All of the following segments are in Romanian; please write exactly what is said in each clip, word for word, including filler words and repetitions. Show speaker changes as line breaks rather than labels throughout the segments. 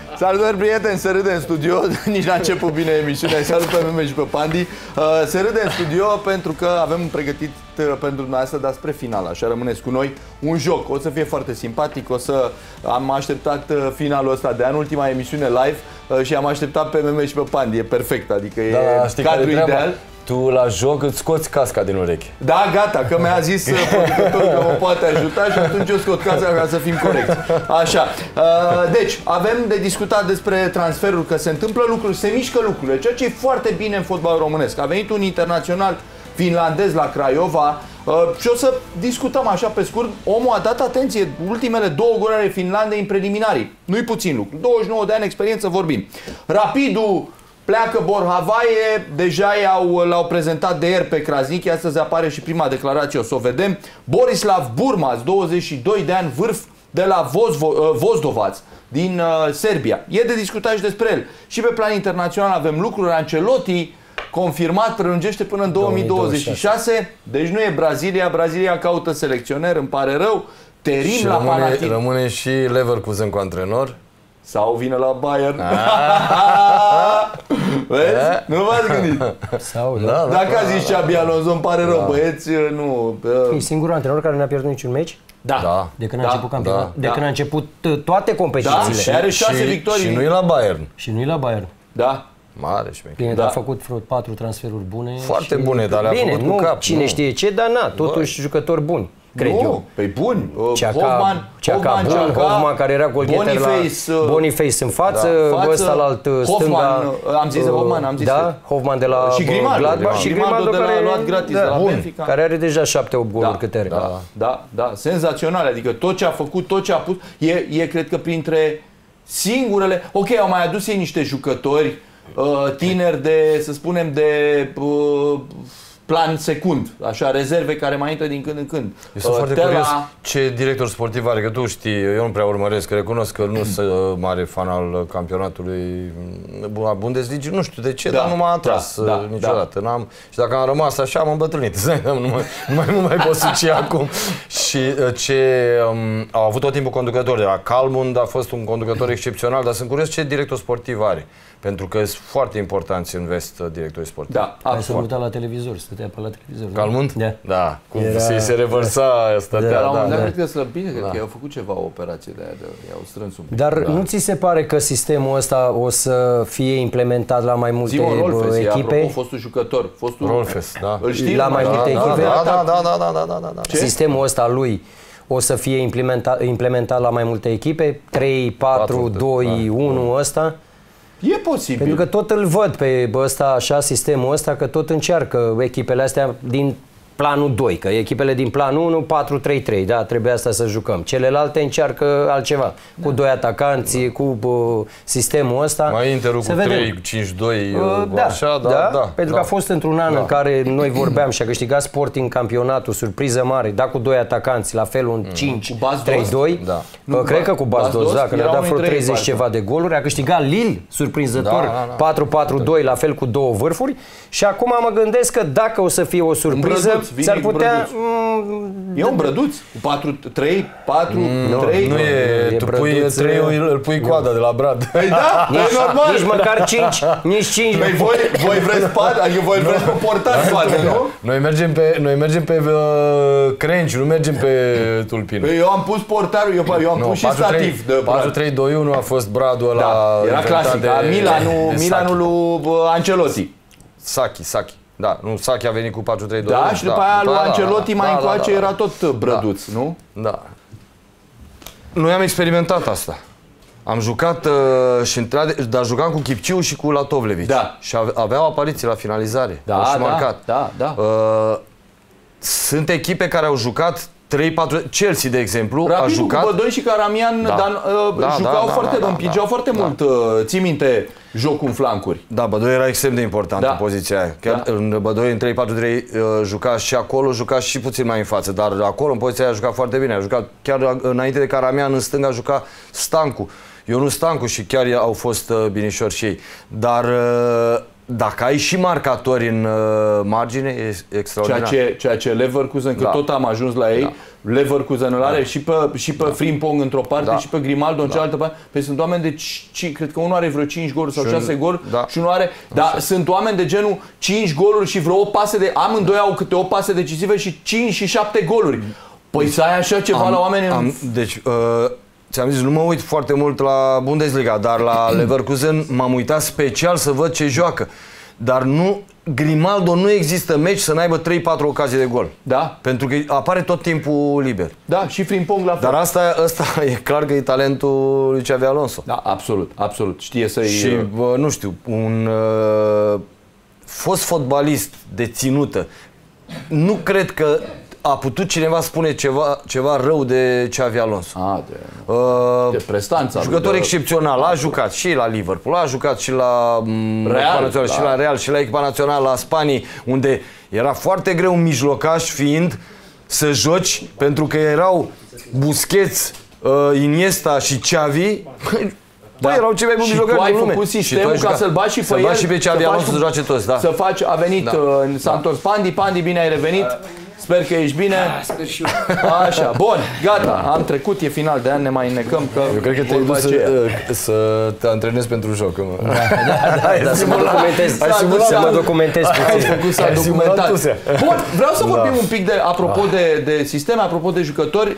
Salutări, prieteni, se râde în studio. Nici n-a început bine emisiunea. Salut pe Meme și pe Pandi. Se râde în studio pentru că avem pregătit pentru dumneavoastră, dar spre final, așa rămâneți cu noi, un joc. O să fie foarte simpatic. O să am așteptat finalul ăsta de an, ultima emisiune live, și am așteptat pe Meme și pe Pandi. E perfect, adică e
da,
cadrul ideal.
Tu la joc îți scoți casca din ureche.
Da, gata, că mi-a zis producătorul că mă poate ajuta și atunci eu scot casca ca să fim corecți. Așa. Deci, avem de discutat despre transferuri, că se întâmplă lucruri, se mișcă lucrurile, ceea ce e foarte bine în fotbalul românesc. A venit un internațional finlandez la Craiova și o să discutăm așa pe scurt. Omul a dat, atenție, ultimele două goluri ale Finlandei în preliminarii. Nu-i puțin lucru. douăzeci și nouă de ani experiență vorbim. Rapidul pleacă Borhavaie, deja l-au prezentat de ieri pe Krasniqi, astăzi apare și prima declarație, o să o vedem. Borislav Burmaz, douăzeci și doi de ani, vârf de la Vozdovac, din uh, Serbia. E de discutat și despre el. Și pe plan internațional avem lucruri. Ancelotti, confirmat, prelungește până în două mii douăzeci și șase. Deci nu e Brazilia. Brazilia caută selecționer, îmi pare rău. Terim
și
la
rămâne,
Panathinaikos.
Rămâne și Leverkusen cu antrenor.
Sau vine la Bayern. Vezi? Nu v-ați gândit?
Sau,
da. Dacă a zis Xabi Alonso, îmi pare rău, da. Băieți, nu...
E singurul antrenor care n-a pierdut niciun meci?
Da.
Da.
De când a
da.
început campionat?
Da.
De când a început toate competițiile.
Da, și are șase victorii.
Și nu e la Bayern.
Și nu e la Bayern.
Da.
Mare șmecher.
Bine,
da.
a făcut vreo patru transferuri bune.
Foarte
și...
bune, dar le-a
bine,
făcut
nu,
cu cap.
cine
nu.
știe ce, dar na, totuși Bă. jucători buni. Cred
nu,
eu.
Păi buni.
Hoffman,
Hoffman,
bun, Hoffman care era golgheter la Boniface în față, da, ăsta la alt stânga.
Am zis Hoffman, am zis.
Da, Hoffman de la
și Grimaldo,
Gladbach și Grimaldo
de la
care
luat gratis
da,
de la
bun,
Benfica.
Care are deja șapte opt goluri
da,
câte are.
Da, da, da, senzațional, adică tot ce a făcut, tot ce a pus, e, e cred că printre singurele. Ok, au mai adus ei niște jucători uh, tineri de, să spunem, de uh, plan secund, așa, rezerve care mai intră din când în când.
Eu sunt uh, foarte curios ce director sportiv are, că tu știi, eu nu prea urmăresc, recunosc că nu sunt mare fan al campionatului a Bundesliga, nu știu de ce, da, dar nu m-a atras da, da, niciodată. Da. Și dacă am rămas așa, m-am îmbătrânit, nu mai, nu mai, nu mai pot suci acum. Și ce um, au avut tot timpul conducători, de la Kalmund a fost un conducător excepțional, dar sunt curios ce director sportiv are. Pentru că sunt foarte importanți în vest directorii sportivi.
Da,
Hai să uita la televizor, stătea pe la televizor.
Kalmund?
Da.
Da, cum era... se revărsa, stătea,
da.
da,
Da,
da.
cred că slăbit, cred da. că i-au făcut ceva operație de aia, de, i-au strâns un pic.
Dar
da.
nu ți se pare că sistemul ăsta o să fie implementat la mai multe
Simon Rolfes,
echipe?
Apropo, fostul jucător, fostul
Rolfes, da.
Îl știi?
La mai
da,
multe
da,
echipe?
Da, da, da, da, da, da, da, da.
Sistemul ăsta lui o să fie implementat, implementat la mai multe echipe? trei, patru, doi, unu ăsta?
E posibil.
Pentru că tot îl văd pe ăsta, așa, sistemul ăsta, că tot încearcă echipele astea din planul doi, că echipele din planul unu, patru trei trei, da, trebuie asta să jucăm. Celelalte încearcă altceva, da. Cu doi atacanți, da. Cu uh, sistemul ăsta.
Mai Interul cu trei cinci doi, uh, da, așa, da,
da,
da.
Pentru
da.
că a fost într-un an da. în care noi vorbeam și a câștigat Sporting campionatul, surpriză mare, da, cu doi atacanți, la fel un cinci trei doi.
Da.
Nu, cred că cu Bas Dost, da, că ne-a dat vreo treizeci ceva de goluri, a câștigat Lille, surprinzător, da, da, da. patru patru doi, la fel cu două vârfuri. Și acum mă gândesc că dacă o să fie o surpriză, s-ar putea...
E un brăduț, cu patru trei, patru trei.
Nu e, tu pui trei, îl pui coada de la Brad.
Păi da, e normal.
Nici măcar cinci, nici cinci.
Păi voi, voi vreți pat, adică voi vreți pe portar spate, nu?
Noi mergem pe, noi mergem pe uh, crenci, nu mergem pe tulpină.
Păi eu am pus portarul, eu, eu am pus și stativ.
patru trei doi unu a fost Bradul ăla.
Da, era clasic, de, Milanul, de Milanul lui Ancelotti.
Saki, Saki. Da, nu, Saki a venit cu patru trei doi.
Da, și după aia lui Ancelotti mai încoace era tot brăduț, nu?
Da. Noi am experimentat asta. Am jucat uh, și dar jucam cu Kipciu și cu Latovlevici. Da. Și aveau apariții la finalizare.
Da,
și
da,
marcat.
da, da.
Uh, sunt echipe care au jucat trei patru, Chelsea, de exemplu,
Rapidul,
a jucat...
cu Bădoi și Caramian, da. dar uh,
da,
jucau
da,
foarte,
da, da,
împingeau
da,
foarte
da.
mult, uh, ții minte, jocul în flancuri.
Da, Bădoi era extrem de important
da.
în poziția aia. Chiar da. În Bădoi, în trei patru trei, uh, juca și acolo, juca și puțin mai în față, dar acolo, în poziția aia, a jucat foarte bine. A jucat chiar înainte de Caramian, în stânga, juca Stancu. Ionu Stancu și chiar au fost uh, binișori și ei. Dar uh, dacă ai și marcatori în uh, margine, e extraordinar.
Ceea ce, ceea ce Leverkusen, că da. tot am ajuns la ei, da. Leverkusen îl are da. și pe, și pe da. Frimpong într-o parte da. și pe Grimaldo în da. cealaltă parte. Păi sunt oameni de, ci, cred că unul are vreo cinci goluri sau șase goluri da. și unul are, dar sunt oameni de genul cinci goluri și vreo opt pase de, amândoi au câte opt pase decisive și cinci și șapte goluri. Păi să ai așa ceva am, la oameni în...
am, Deci, uh, ți-am zis, nu mă uit foarte mult la Bundesliga, dar la Leverkusen m-am uitat special să văd ce joacă. Dar nu, Grimaldo nu există meci să n-aibă trei patru ocazii de gol.
Da.
Pentru că apare tot timpul liber.
Da, și Frimpong la fel.
Dar asta, asta e clar că e talentul lui Xabi Alonso.
Da, absolut, absolut. Știe să-i...
Și, bă, nu știu, un uh, fost fotbalist de ținută, nu cred că a putut cineva spune ceva, ceva rău de Xabi Alonso.
A, de,
uh,
de prestanța.
Jucător
de...
excepțional. A jucat și la Liverpool, a jucat și la Real, Națională, da. și la Real, și la echipa națională a Spaniei, unde era foarte greu un mijlocaș fiind să joci, pentru că erau Busquets, uh, Iniesta și Xavi. Da. Bă, erau cei mai buni mijlocari din lume.
Și tu ai făcut sistemul ca să-l bagi și pe el.
Și pe Xabi Alonso să joace toți, da.
Să faci, a venit da. în s-a întors Pandi, Pandi, bine ai revenit. Sper că ești bine.
Da, sper și eu.
Așa, bun, gata, am trecut, e final de an, ne mai înnecăm că...
Eu cred că te-ai dus să, să te antrenezi pentru joc.
Da, da, da, da, să mă documentez. Să mă documentez puțin.
S-a documentat. Bun, vreau să vorbim un pic de, apropo de, de sisteme, apropo de jucători.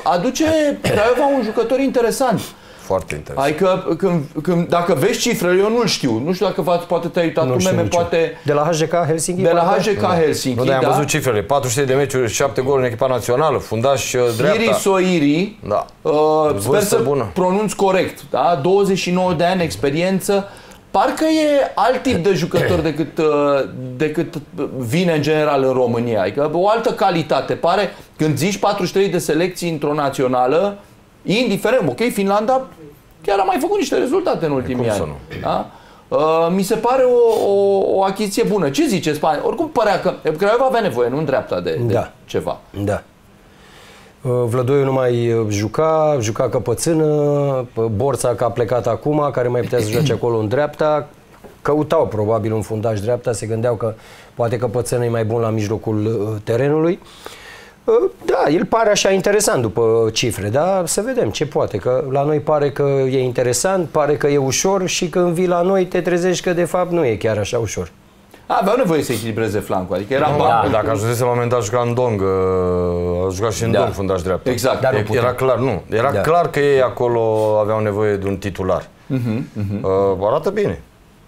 Aduce Craiova un jucător interesant.
Foarte interesant.
Adică când, când, dacă vezi cifrele, eu nu-l știu. Nu știu dacă v-ați, poate te-ai uitat cu meme, poate...
De la H J K Helsinki?
De la H J K da. Helsinki,
nu, dar am da? văzut cifrele. patru sute de meciuri, șapte goluri în echipa națională, fundaș dreapta.
Iri Soiri,
da.
uh, sper să bună. pronunț corect, da? douăzeci și nouă de ani, experiență. Parcă e alt tip de jucător decât, decât vine în general în România. Adică o altă calitate. Pare, când zici patruzeci și trei de selecții într-o națională, indiferent, ok, Finlanda chiar a mai făcut niște rezultate în ultimii ani. Da? Uh, mi se pare o, o, o achiziție bună. Ce zice Spania? Oricum părea că Craiova avea nevoie, nu în dreapta de, de
da.
ceva.
Da. Uh, Vlădoiu nu mai juca, juca căpățână, Borța că a plecat acum, care mai putea să joace acolo în dreapta. Căutau probabil un fundaș dreapta, se gândeau că poate căpățână e mai bun la mijlocul terenului. Da, el pare așa interesant după cifre, dar să vedem ce poate, că la noi pare că e interesant, pare că e ușor și când vii la noi te trezești că de fapt nu e chiar așa ușor.
Aveau nevoie să echilibreze flancul, adică era
no, da, dacă ajunsese la un moment dat juca în Dong, a jucat și în da. Dong fundaș dreapta.
Exact.
Dar era clar, nu, era da. clar că ei acolo aveau nevoie de un titular. Uh-huh, uh-huh. Uh, arată bine.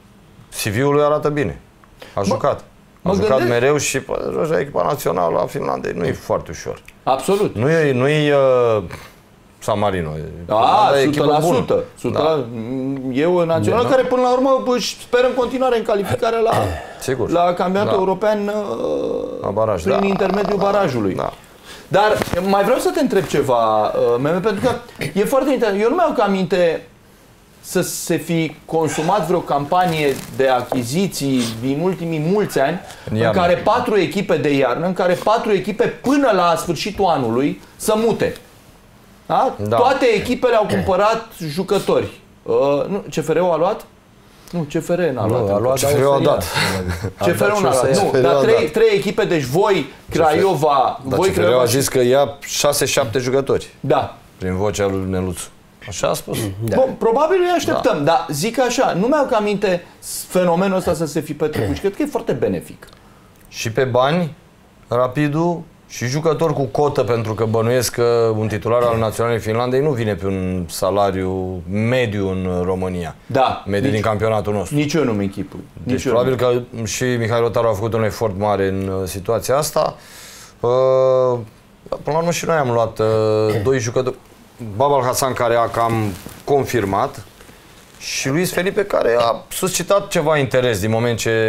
C V-ul lui arată bine. A jucat. A jucat gândesc... mereu și joace echipa națională a Finlandei. Nu e foarte ușor.
Absolut.
Nu e, nu e uh, San Marino.
A, o sută la sută. Da. E o națională da. care până la urmă își speră în continuare în calificarea la,
Sigur.
la campionatul da. european
la baraj,
prin
da.
intermediul
da.
barajului.
Da.
Dar mai vreau să te întreb ceva, Meme, pentru că e foarte interesant. Eu nu mi-au aminte să se fi consumat vreo campanie de achiziții din ultimii mulți ani în, în care patru echipe de iarnă, în care patru echipe până la sfârșitul anului să mute. Da? Da. Toate echipele au cumpărat jucători. Uh, nu, C F R-ul a luat? Nu, C F R n-a luat.
Nu, a luat, C F R-ul a dat.
C F R-ul n-a luat. Nu, dar trei, trei echipe, deci voi, Craiova...
Dar
voi,
C F R-ul a zis că ia șase șapte jucători.
Da.
Prin vocea lui Neluțu. Așa a spus.
Da. Bun, probabil îi așteptăm, da. Dar zic așa, nu mi-au aminte fenomenul ăsta să se fi petrecut și cred că e foarte benefic.
Și pe bani, Rapidul, și jucători cu cotă, pentru că bănuiesc că un titular al Naționalei Finlandei nu vine pe un salariu mediu în România.
Da.
Mediu nici, din campionatul nostru.
Nici eu nu-mi închipui.
Deci probabil că și Mihai Rotaru a făcut un efort mare în situația asta. Uh, până la urmă și noi am luat uh, doi jucători. Babal Hasan, care a cam confirmat, și Luis Felipe, care a suscitat ceva interes din moment ce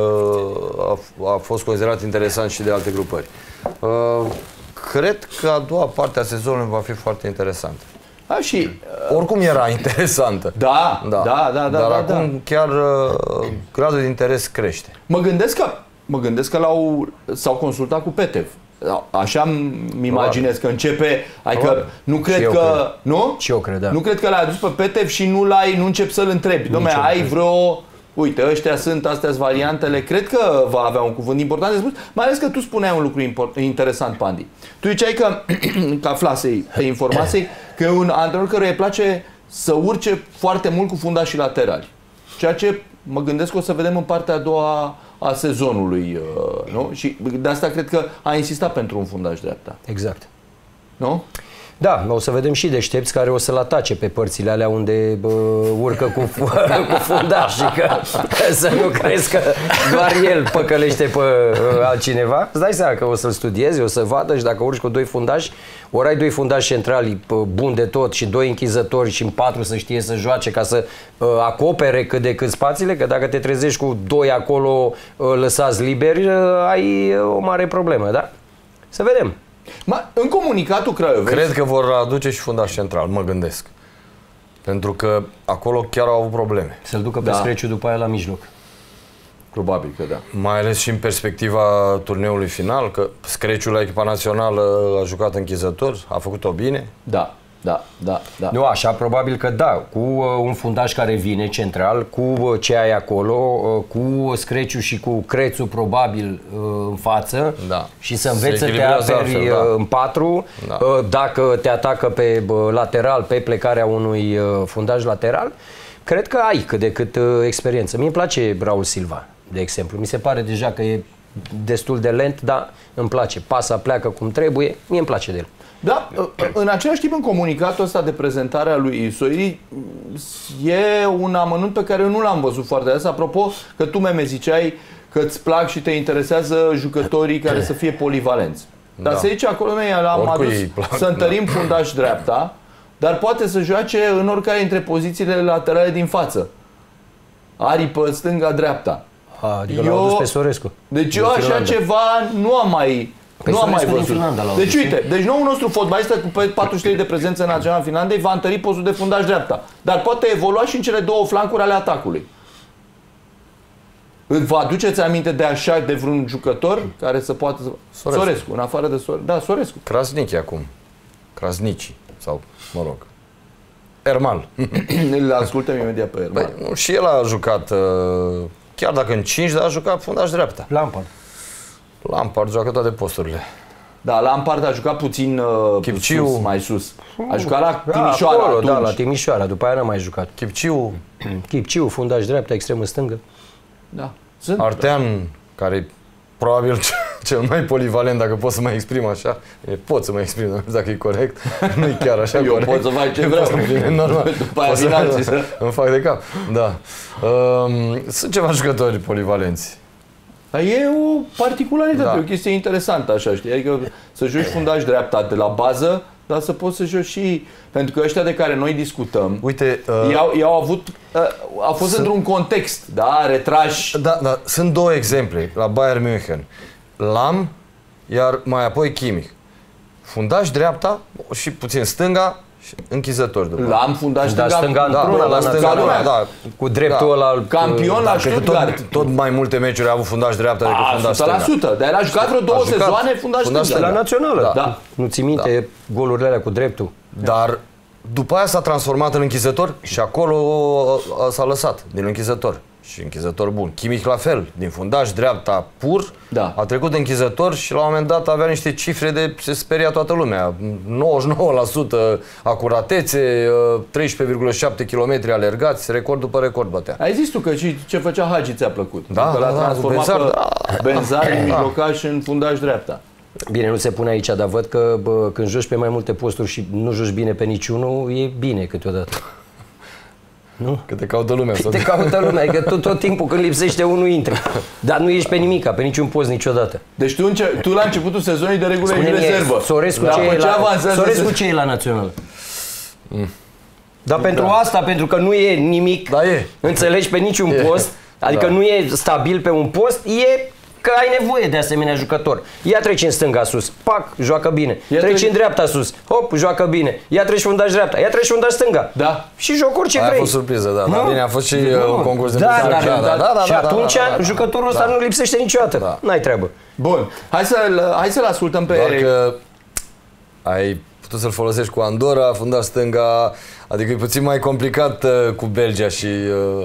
uh, a, a fost considerat interesant și de alte grupări. Uh, cred că a doua parte a sezonului va fi foarte interesantă.
A, și,
uh, Oricum era interesantă.
Da, da, da, da.
Dar
da,
acum
da.
chiar uh, gradul de interes crește.
Mă gândesc că, mă gândesc că l-au, s-au consultat cu Petev. Așa îmi imaginez că începe, adică nu cred că,
cred.
nu?
Și eu cred, da.
Nu cred că l-ai adus pe Petev și nu l-ai, nu începi să-l întrebi. Dom'le, ai vreo uite, ăștia sunt, astea sunt variantele, cred că va avea un cuvânt important de spus, mai ales că tu spuneai un lucru interesant, Pandi. Tu ziceai că, că aflasei pe informații, că e un antrenor căruia îi place să urce foarte mult cu fundașii laterali. Ceea ce mă gândesc că o să vedem în partea a doua a sezonului, nu? Și de asta cred că a insistat pentru un fundaș dreapta.
Exact.
Nu?
Da, o să vedem și deștepți care o să-l atace pe părțile alea unde bă, urcă cu, cu fundaș și că, că să nu crezi că doar el păcălește pe uh, altcineva. Îți dai seama că o să-l studiezi, o să vadă și dacă urci cu doi fundași, ori ai doi fundași centrali buni de tot și doi închizători și în patru să știe să joace ca să uh, acopere cât de cât spațiile, că dacă te trezești cu doi acolo uh, lăsați liberi, uh, ai o mare problemă, da? Să vedem.
Ma, în comunicatul Craiovei...
Cred că vor aduce și fundaș central, mă gândesc. Pentru că acolo chiar au avut probleme.
Să-l ducă pe
da.
Screciu după aia la mijloc.
Probabil că da.
Mai ales și în perspectiva turneului final, că Screciu la echipa națională a jucat închizător, a făcut-o bine.
Da, da, da, da.
Nu, așa probabil că da, cu uh, un fundaș care vine central, cu uh, ce ai acolo, uh, cu Screciu și cu Crețu probabil uh, în față,
da.
Și să înveți să te aperi altfel, da. în patru, da. uh, dacă te atacă pe uh, lateral, pe plecarea unui uh, fundaș lateral, cred că ai cât de cât uh, experiență. Mie îmi place Raul Silva, de exemplu. Mi se pare deja că e destul de lent, dar îmi place. Pasa, pleacă cum trebuie, mie îmi place de el.
Da, în același timp, în comunicatul ăsta de prezentare a lui Soiri, e un amănunt pe care eu nu l-am văzut foarte des. Apropo, că tu, Meme, ziceai că îți plac și te interesează jucătorii care să fie polivalenți. Dar da. Se zice acolo, noi l-am adus să întărim da. fundaș dreapta, dar poate să joace în oricare dintre pozițiile laterale din față. Aripă, stânga, dreapta.
A, adică eu, l-am adus pe Sorescu.
Deci eu așa Finlanda. Ceva nu am mai...
Păi
nu am mai văzut.
Finlanda,
deci uite, deci noul nostru fotbalistă cu patruzeci și trei de prezență națională în Finlandei va întări postul de fundaș dreapta. Dar poate evolua și în cele două flancuri ale atacului. Vă aduceți aminte de așa, de vreun jucător care să poată... Sorescu, Sorescu în afară de Sorescu. Da, Sorescu.
Krasniqi acum. Krasniqi. Sau, mă rog. Ermal.
Îl ascultăm imediat pe Ermal.
Băi, și el a jucat, chiar dacă în cinci, dar a jucat fundaș dreapta.
Lampard.
Lampard joacă toate posturile.
Da, Lampard a jucat puțin uh, sus, mai sus. A jucat la Timișoara
da, acolo,
atunci.
Da, la Timișoara, după aia n-a mai jucat.
Chipciu.
Chipciu, fundaș dreapta, extremă stângă.
Da. Sunt.
Artean, care probabil cel mai polivalent, dacă pot să mă exprim așa. Pot să mă exprim, nu știu dacă e corect. Nu e chiar așa
Eu
corect.
pot să fac ce vreau.
Normal.
După aia vin alții să...
Îmi fac de cap. Da. Um, sunt ceva jucători polivalenți.
Dar e o particularitate,
da.
E o chestie interesantă așa, știi? Adică să joci fundaș dreapta de la bază, dar să poți să joci și... Pentru că ăștia de care noi discutăm,
uite, uh,
i-au, i-au avut... Uh, a fost sunt, într-un context, da? Retrași...
Da, da, sunt două exemple la Bayern München. Lam, iar mai apoi Kimmich. Fundaș dreapta și puțin stânga, închizător după.
L-am fundat stânga,
stânga
da,
într-una,
la stânga,
da,
da,
cu dreptul
da.
ăla.
Campion la Stuttgart.
Tot, tot mai multe meciuri a avut fundaș dreapta decât fundaș stânga.
o sută la sută, dar el a jucat vreo două
a jucat
sezoane fundaș stânga.
La națională.
Da. Da.
Nu ți minte da. golurile alea cu dreptul.
Dar după aia s-a transformat în închizător și acolo s-a lăsat din închizător. Și închizător bun. Kimmich la fel, din fundaș dreapta pur, da. A trecut de închizător și la un moment dat avea niște cifre de se speria toată lumea. nouăzeci și nouă la sută acuratețe, treisprezece virgulă șapte kilometri alergați, record după record bătea.
Ai zis tu că și ce făcea Hagi ți-a plăcut.
Da,
că l-a
da,
transformat
Benzar,
pe
da.
Benzar în mijlocaș în fundaș dreapta.
Bine, nu se pune aici, dar văd că bă, când joci pe mai multe posturi și nu joci bine pe niciunul, e bine câteodată. Nu?
Că te caută lumea.
Te caută lumea, adică tot, tot timpul când lipsește unul intri. Dar nu ești pe nimica, pe niciun post niciodată.
Deci tu, înce tu la începutul sezonului de regulă ești rezervă.
Sorescu ce e la, Sorescu ce e la național? Mm. Dar da. pentru asta, pentru că nu e nimic,
da, e.
înțelegi, pe niciun e. post, adică da. nu e stabil pe un post, e că ai nevoie de asemenea jucător. Ia treci în stânga sus, pac, joacă bine. Ia treci treci în dreapta sus, hop, joacă bine. Ia treci fundaș dreapta, ia treci fundaș stânga.
Da.
Și joc orice
Aia
vrei.
a fost surpriză, da. Da, bine, a fost și
nu.
un concurs de
da, da, da, da, da, da,
da,
și atunci da, da, da, jucătorul ăsta da. nu lipsește niciodată. Da. N-ai treabă.
Bun. Hai să-l hai să-l ascultăm pe...
Doar că ai putut să-l folosești cu Andorra, fundaș stânga, adică e puțin mai complicat uh, cu Belgia și... Uh,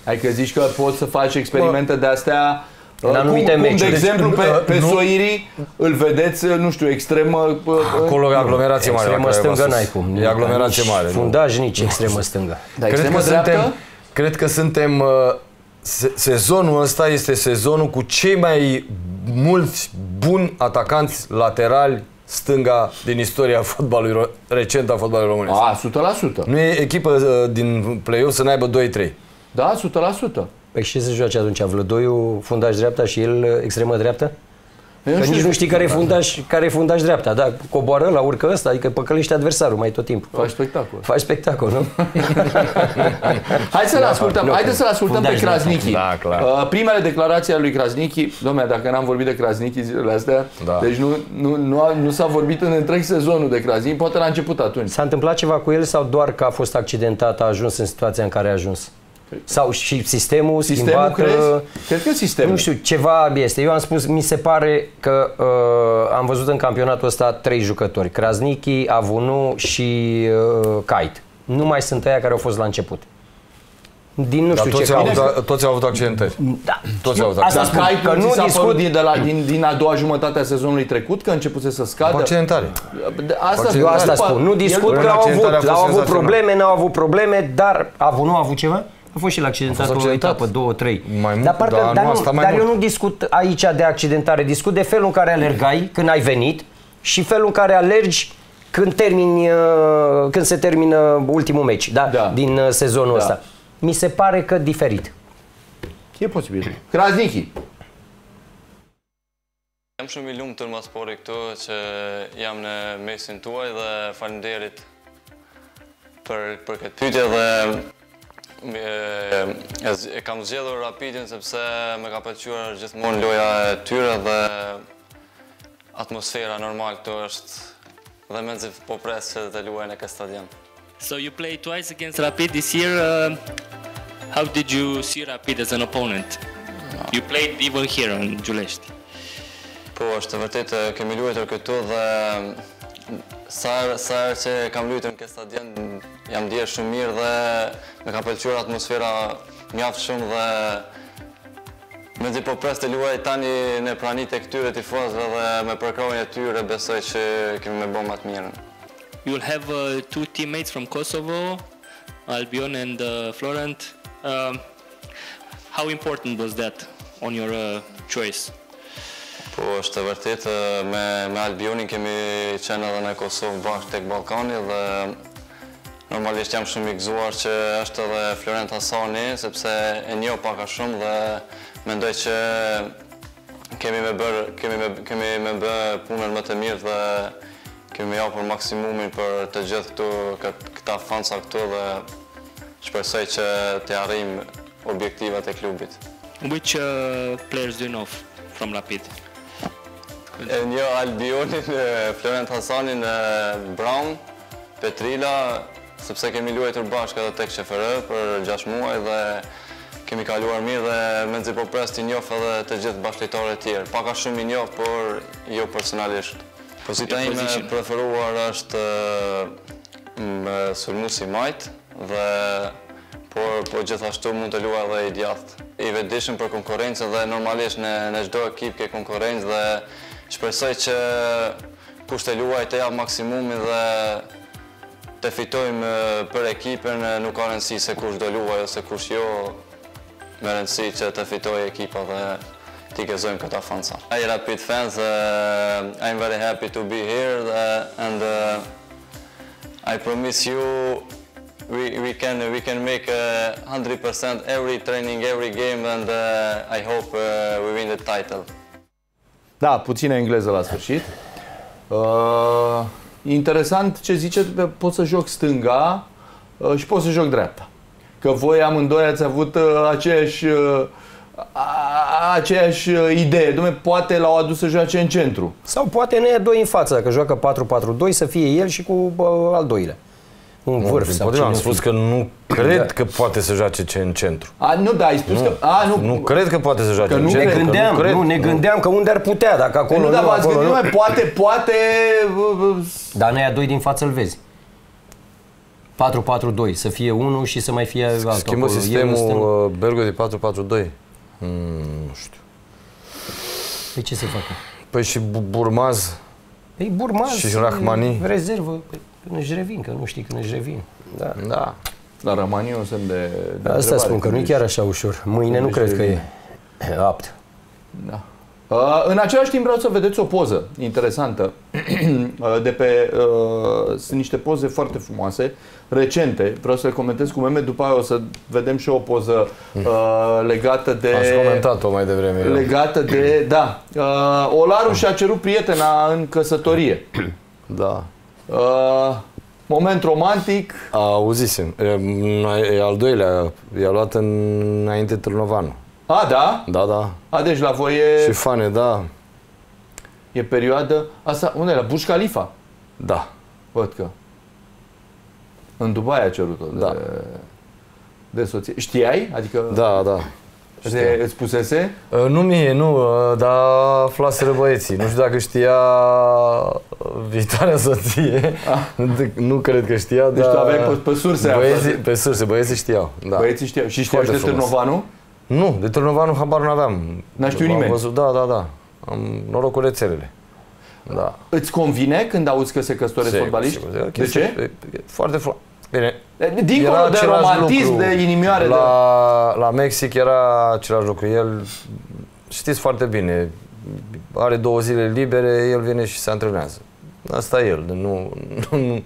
Adică zici că poți să faci experimente de astea
în anumite
cum,
meciuri.
Cum, de exemplu,
deci,
pe, pe
nu,
Soiri îl vedeți, nu știu, extremă...
Acolo e aglomerație mare.
Extremă stângă n-ai cum.
E aglomerație mare.
Fundaj, nici extremă stângă.
Dar
cred,
extremă
că
dreaptă?
suntem, cred că suntem... Uh, se, sezonul ăsta este sezonul cu cei mai mulți buni atacanți laterali stânga din istoria fotbalului recent a fotbalului românesc.
A, o sută la sută.
Nu e echipă uh, din play-off să n-aibă doi trei.
Da, o sută la sută.
Păi și se joace atunci Vlădoiu fundaș dreapta și el extremă dreaptă? Că nici nu știi care e fundaș, care e fundaș dreapta, da, coboară la urcă ăsta, adică păcălește adversarul mai tot timpul.
Faci spectacol.
Faci spectacol, nu?
Hai să-l ascultăm, haideți să-l ascultăm pe Krasniqi.
Da, clar.
Uh, primele declarații ale lui Krasniqi, dom'le, dacă n-am vorbit de Krasniqi zilele astea,
da.
deci nu, nu, nu, a, nu s-a vorbit în întreg sezonul de Krasniqi, poate la început atunci.
S-a întâmplat ceva cu el sau doar că a fost accidentat, a ajuns în situația în care a ajuns? Sau și sistemul,
Sistemul
schimbat,
crezi? Cred că sistemul.
Nu știu, ceva este. Eu am spus, mi se pare că uh, am văzut în campionatul ăsta trei jucători. Krasniqi, Avunu și uh, Kait. Nu mai sunt aia care au fost la început. Din nu știu
Dar toți
ce
au,
cauză.
avut, toți au avut accidentări.
Da.
Toți au avut
Asta
accidentări.
spun, că nu discut
din, de la, din, din a doua jumătate a sezonului trecut, că începuse să scadă.
Accidentare.
Asta,
Eu asta spun. Nu discut că au avut, au avut probleme, n-au avut probleme, dar Avunu a avut ceva? A fost și la accidentat o etapă, două, trei.
Mai mult,
dar parcă,
dar,
dar,
nu,
nu,
asta mai
dar
mult.
eu nu discut aici de accidentare, discut de felul în care alergai când ai venit și felul în care alergi când, termini, când se termină ultimul meci, da?
Da.
Din sezonul
Da.
ăsta. Mi se pare că diferit.
E posibil. Krasniqi.
Jam shumë i lumtur mas pore këtu që jam në mesin tuaj dhe faleminderit për për këtë pyetje dhe e, e kam zgjedhur Rapidin sepse më ka pëlqyer gjithmonë loja e tyre dhe atmosfera normal këtu është dhe mendzi po pres që të luajnë në këtë stadion.
So you played twice against Rapid this year. Uh, how did you see Rapid as an opponent? You played even here in Giulești.
Po, është vërtet kemi luajtur këtu dhe sa sa herë që kam luajtur në këtë stadion jam ndier shumë mirë dhe më ka pëlqyer atmosfera mjaft shumë dhe mendoj po pres të luaj tani në pranitë e këtyre tifozëve dhe me përkrahjen e tyre besoj që kemi më bërë më të mirën.
You will have uh, two teammates from Kosovo, Albion and uh, Florent. Um, how important was that on your uh, choice?
Po, është vërtet me me Albionin kemi qenë edhe në Kosovë bashkë tek Ballkani dhe normalisht jam shumë i gëzuar që është edhe Florent Hasani sepse e njoh pak a shumë dhe mendoj që kemi me bër kemi me kemi me bë punën më të mirë dhe kemi japur maksimumin për të gjithë këtu këta fansa këtu dhe shpresoj që të arrijm objektivat e klubit.
Which uh, players do you know from Rapid?
E një Albionin, Florent Hasanin, Brown, Petrila, sepse kemi luajtur bashkë edhe tek Q F R për gjashtë muaj dhe kemi kaluar mirë dhe mendzi po pres t'i njoh edhe të gjithë bashkëtorët e tjerë. Pak a shumë i njoh, por jo personalisht. Pozita ime e preferuar është me sulmuesi majt dhe por po gjithashtu mund të luaj edhe i djathtë. I vetëdijshëm për konkurrencën dhe normalisht në në çdo ekip ke konkurrencë dhe shpresoj që kush të luaj të jap maksimumin dhe të fitojmë për ekipën, nuk ka rëndësi se kush do luaj ose kush jo, me rëndësi që të fitojë ekipa dhe t'i gëzojmë këta fansa. Hey Rapid fans, uh, I'm very happy to be here uh, and uh, I promise you we we can we can make one hundred percent every training, every game and uh, I hope uh, we win the title.
Da, puțină engleză la sfârșit. Uh, interesant ce zice, pot să joc stânga uh, și pot să joc dreapta. Că voi amândoi ați avut uh, aceeași, uh, aceeași idee. Dom'le, poate l-au adus să joace în centru.
Sau poate ne ia doi în față, dacă joacă patru patru doi, să fie el și cu uh, al doilea. Un vârf sau cine.
Am spus că nu cred că poate să joace în centru.
A, nu, da, ai spus
nu,
că... A, nu,
nu cred că poate să joace în
nu
centru.
Ne gândeam,
nu,
nu, ne gândeam că unde ar putea, dacă acolo
nu,
nu,
da, v-ați
acolo
gândit,
nu.
mai, poate, poate...
Dar ne ia doi din față, îl vezi. patru patru doi, să fie unul și să mai fie altul.
Schimbă sistemul Bergo de patru patru doi? Hmm, nu știu.
Păi ce să facă?
Păi și Burmaz?
Păi Burmaz
și Rahmani?
Rezervă, când își revin, că nu știi când își revin.
Da. Da.
Dar Rahmani e un semn de, de
Asta spun, că nu e chiar așa ușor. Mâine nu cred că e apt.
Da. Uh, în același timp vreau să vedeți o poză interesantă de pe, uh, sunt niște poze foarte frumoase, recente, vreau să le comentez cu meme, după aia o să vedem și o poză uh, legată de...
Aș comentat-o mai devreme.
Legată de, da, uh, Olaru și-a cerut prietena în căsătorie.
Da.
Uh, moment romantic.
Auzisem, e, e al doilea, i-a luat înainte Târnovanu.
A, da?
Da, da.
A, deci la voi e...
Și fane, da.
E perioadă... Asta, unde e? La Burj Khalifa?
Da.
Văd că... În Dubai a cerut-o de,
da.
de soție. Știai? Adică...
Da, da.
De, îți spusese?
Uh, nu mie, nu, uh, dar aflaseră băieții. Nu știu dacă știa viitoarea soție. Ah. Nu cred că știa,
deci
dar...
tu aveai pe, pe surse
băieții, pe surse, băieții știau. Da.
Băieții știau. Și știau și de Târnovanu?
Nu, de Târnovanu habar n-aveam.
N-a știut nimeni?
Văzut, da, da, da. Am noroc cu rețelele. Da.
Îți convine când auzi că se căsătoresc fotbaliști?
Sigur,
de ce?
Foarte frumos. Bine.
Dincolo de romantism, lucru. De inimioare.
La, de... la Mexic era același lucru. El, știți foarte bine, are două zile libere, el vine și se antrenează. Asta e el. Nu, nu, nu.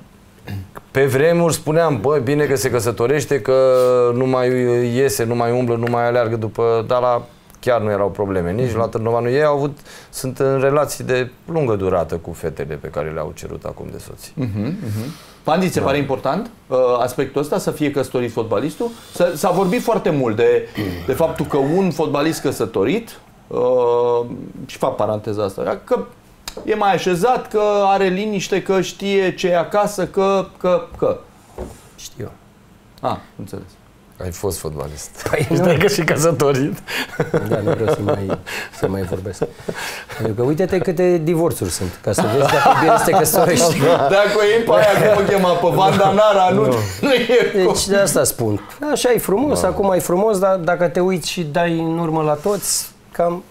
Pe vremuri spuneam, bă, bine că se căsătorește, că nu mai iese, nu mai umblă, nu mai aleargă după... Dar la chiar nu erau probleme. Nici mm-hmm. la Târnovanu. Ei au avut, sunt în relații de lungă durată cu fetele pe care le-au cerut acum de soții.
Mm-hmm, mm-hmm. Pandi, ți se pare important uh, aspectul ăsta, să fie căsătorit fotbalistul? S-a vorbit foarte mult de, de faptul că un fotbalist căsătorit, uh, și fac paranteza asta, că e mai așezat, că are liniște, că știe ce e acasă, că, că, că.
Știu.
Ah, înțeles.
Ai fost fotbalist.
Păi nu.
Dacă și căsătorit.
Da, nu vreau să mai, să mai vorbesc. Pentru că uite-te câte divorțuri sunt, ca să vezi dacă bine să te căsătorești.
Dacă o iei pe aia, cum o chema, pe Vandanara, nu, nu. nu e.
Deci de asta spun. Așa e frumos, da. Acum e frumos, dar dacă te uiți și dai în urmă la toți, cam...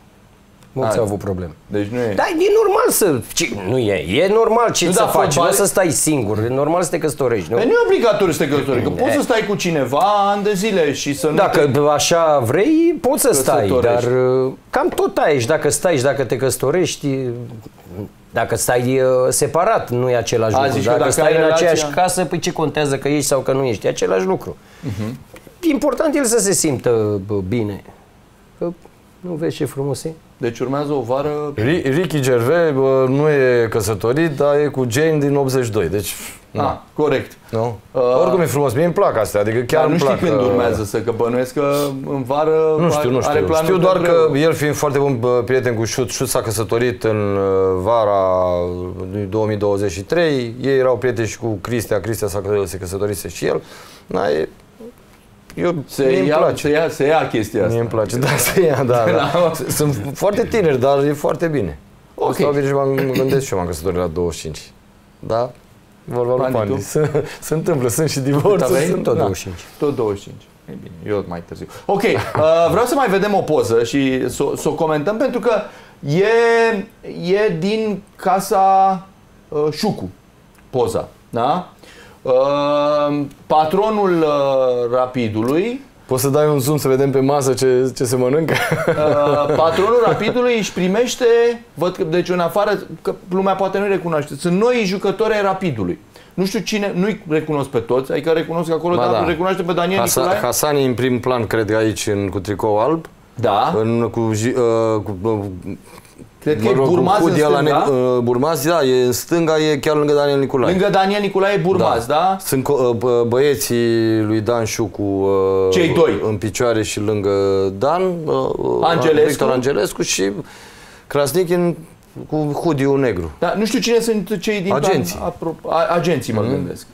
Mulți au avut probleme.
Deci nu e.
Dar e normal să... Ce, nu e. E normal ce să faci. Fotbal... Nu să stai singur. E normal să te căsătorești. Nu,
nu e obligatoriu să te căsătorești. Că poți să stai cu cineva ani de zile și să nu
Dacă
te...
așa vrei, poți să stai. Dar cam tot aici. Dacă stai și dacă te căsătorești... Dacă stai separat, nu e același lucru. Dacă, dacă stai în relația... aceeași casă, păi ce contează că ești sau că nu ești? E același lucru. Uh-huh. Important el să se simtă bine. Că nu vezi ce frumos e?
Deci urmează o vară...
Ricky Gervais bă, nu e căsătorit, dar e cu Jane din optzeci și doi. Deci...
Ah, corect.
Nu? Uh, Oricum e frumos. Mie îmi plac astea. Adică chiar
nu
îmi plac.
Știi când urmează să, că bănuiesc că în vară
nu știu, nu știu.
are planul.
Știu doar
greu.
că el fiind foarte bun prieten cu Șut, Șut s-a căsătorit în vara lui două mii douăzeci și trei. Ei erau prieteni și cu Cristea. Cristea s-a se căsătorise și el. Na, e... Eu,
se, ia, se, ia, se ia chestia asta.
Mie îmi place, da, se ia, da, da. Sunt foarte tineri, dar e foarte bine. Ok. Stabil și m-am gândit și eu m-am căsătorit la douăzeci și cinci. Da? Vorba lui Pandi. Se, se întâmplă, sunt și divorțuri.
Sunt tot douăzeci și cinci.
Tot douăzeci și cinci. E bine, eu mai târziu. Ok, uh, vreau să mai vedem o poză și să o comentăm pentru că e, e din casa uh, Șucu, poza, da? Uh, patronul uh, Rapidului.
Poți să dai un zoom să vedem pe masă ce, ce se mănâncă?
Uh, patronul Rapidului își primește, văd că, deci în afară, că lumea poate nu-i recunoaște, sunt noi jucători ai Rapidului. Nu știu cine, nu-i recunosc pe toți, adică recunosc acolo, ba, dar da. Recunoaște pe Daniel Hasa, Nicolae.
Hasani în prim plan, cred, aici, în, cu tricou alb.
Da.
În, cu, uh, cu uh,
cred că mă rog, e Burmaz în stânga.
La uh, Burmaz, da, e în stânga, e chiar lângă Daniel Nicolae.
Lângă Daniel Nicolae e Burmaz, da? da?
Sunt uh, băieții lui Dan Șucu uh,
cei doi
în picioare și lângă Dan, uh,
Angelescu.
Victor Angelescu și Krasnichin cu hoodie-ul negru.
Da, nu știu cine sunt cei din
agenții.
Plan, a, agenții, mă mm. gândesc.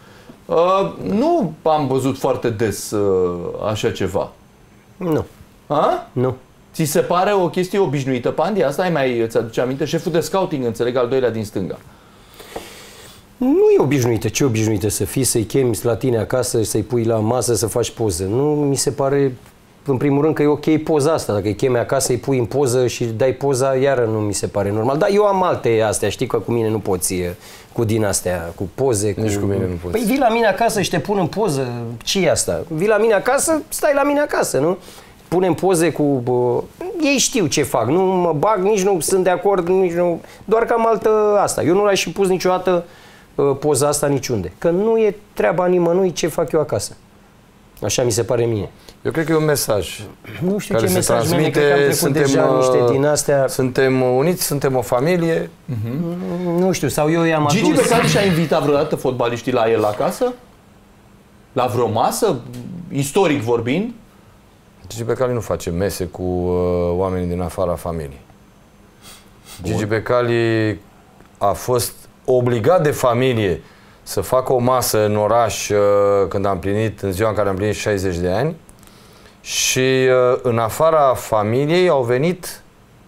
Uh, nu am văzut foarte des uh, așa ceva.
Nu.
A?
Nu.
Ți se pare o chestie obișnuită, Pandi? Asta ai mai, îți aduce aminte? Șeful de scouting, înțeleg, al doilea din stânga.
Nu e obișnuită. Ce obișnuită să fii, să-i chemi la tine acasă, să-i pui la masă, să faci poză? Nu mi se pare, în primul rând, că e ok poza asta. Dacă îi chemi acasă, îi pui în poză și dai poza, iară nu mi se pare normal. Dar eu am alte astea, știi că cu mine nu poți cu din astea, cu poze. Cu...
Nici cu mine nu poți.
Păi vii la mine acasă și te pun în poză. Ce e asta? Vii la mine acasă, stai la mine acasă, nu? Punem poze cu... Bă, ei știu ce fac, nu mă bag, nici nu sunt de acord, nici nu... Doar că am altă asta. Eu nu l-aș și pus niciodată uh, poza asta niciunde. Că nu e treaba nimănui ce fac eu acasă. Așa mi se pare mie.
Eu cred că e un mesaj.
Nu știu
care
ce
se
mesaj,
transmite,
cred că am trecut
suntem,
deja niște din astea...
Suntem uniți, suntem o familie.
Uh-huh. Nu știu, sau eu i-am adus...
Gigi Becali și-a invitat vreodată fotbaliștii la el acasă? La vreo masă? Istoric vorbind?
Gigi Becali nu face mese cu uh, oamenii din afara familiei. Bun. Gigi Becali a fost obligat de familie să facă o masă în oraș uh, când am plinit, în ziua în care am plinit șaizeci de ani și uh, în afara familiei au venit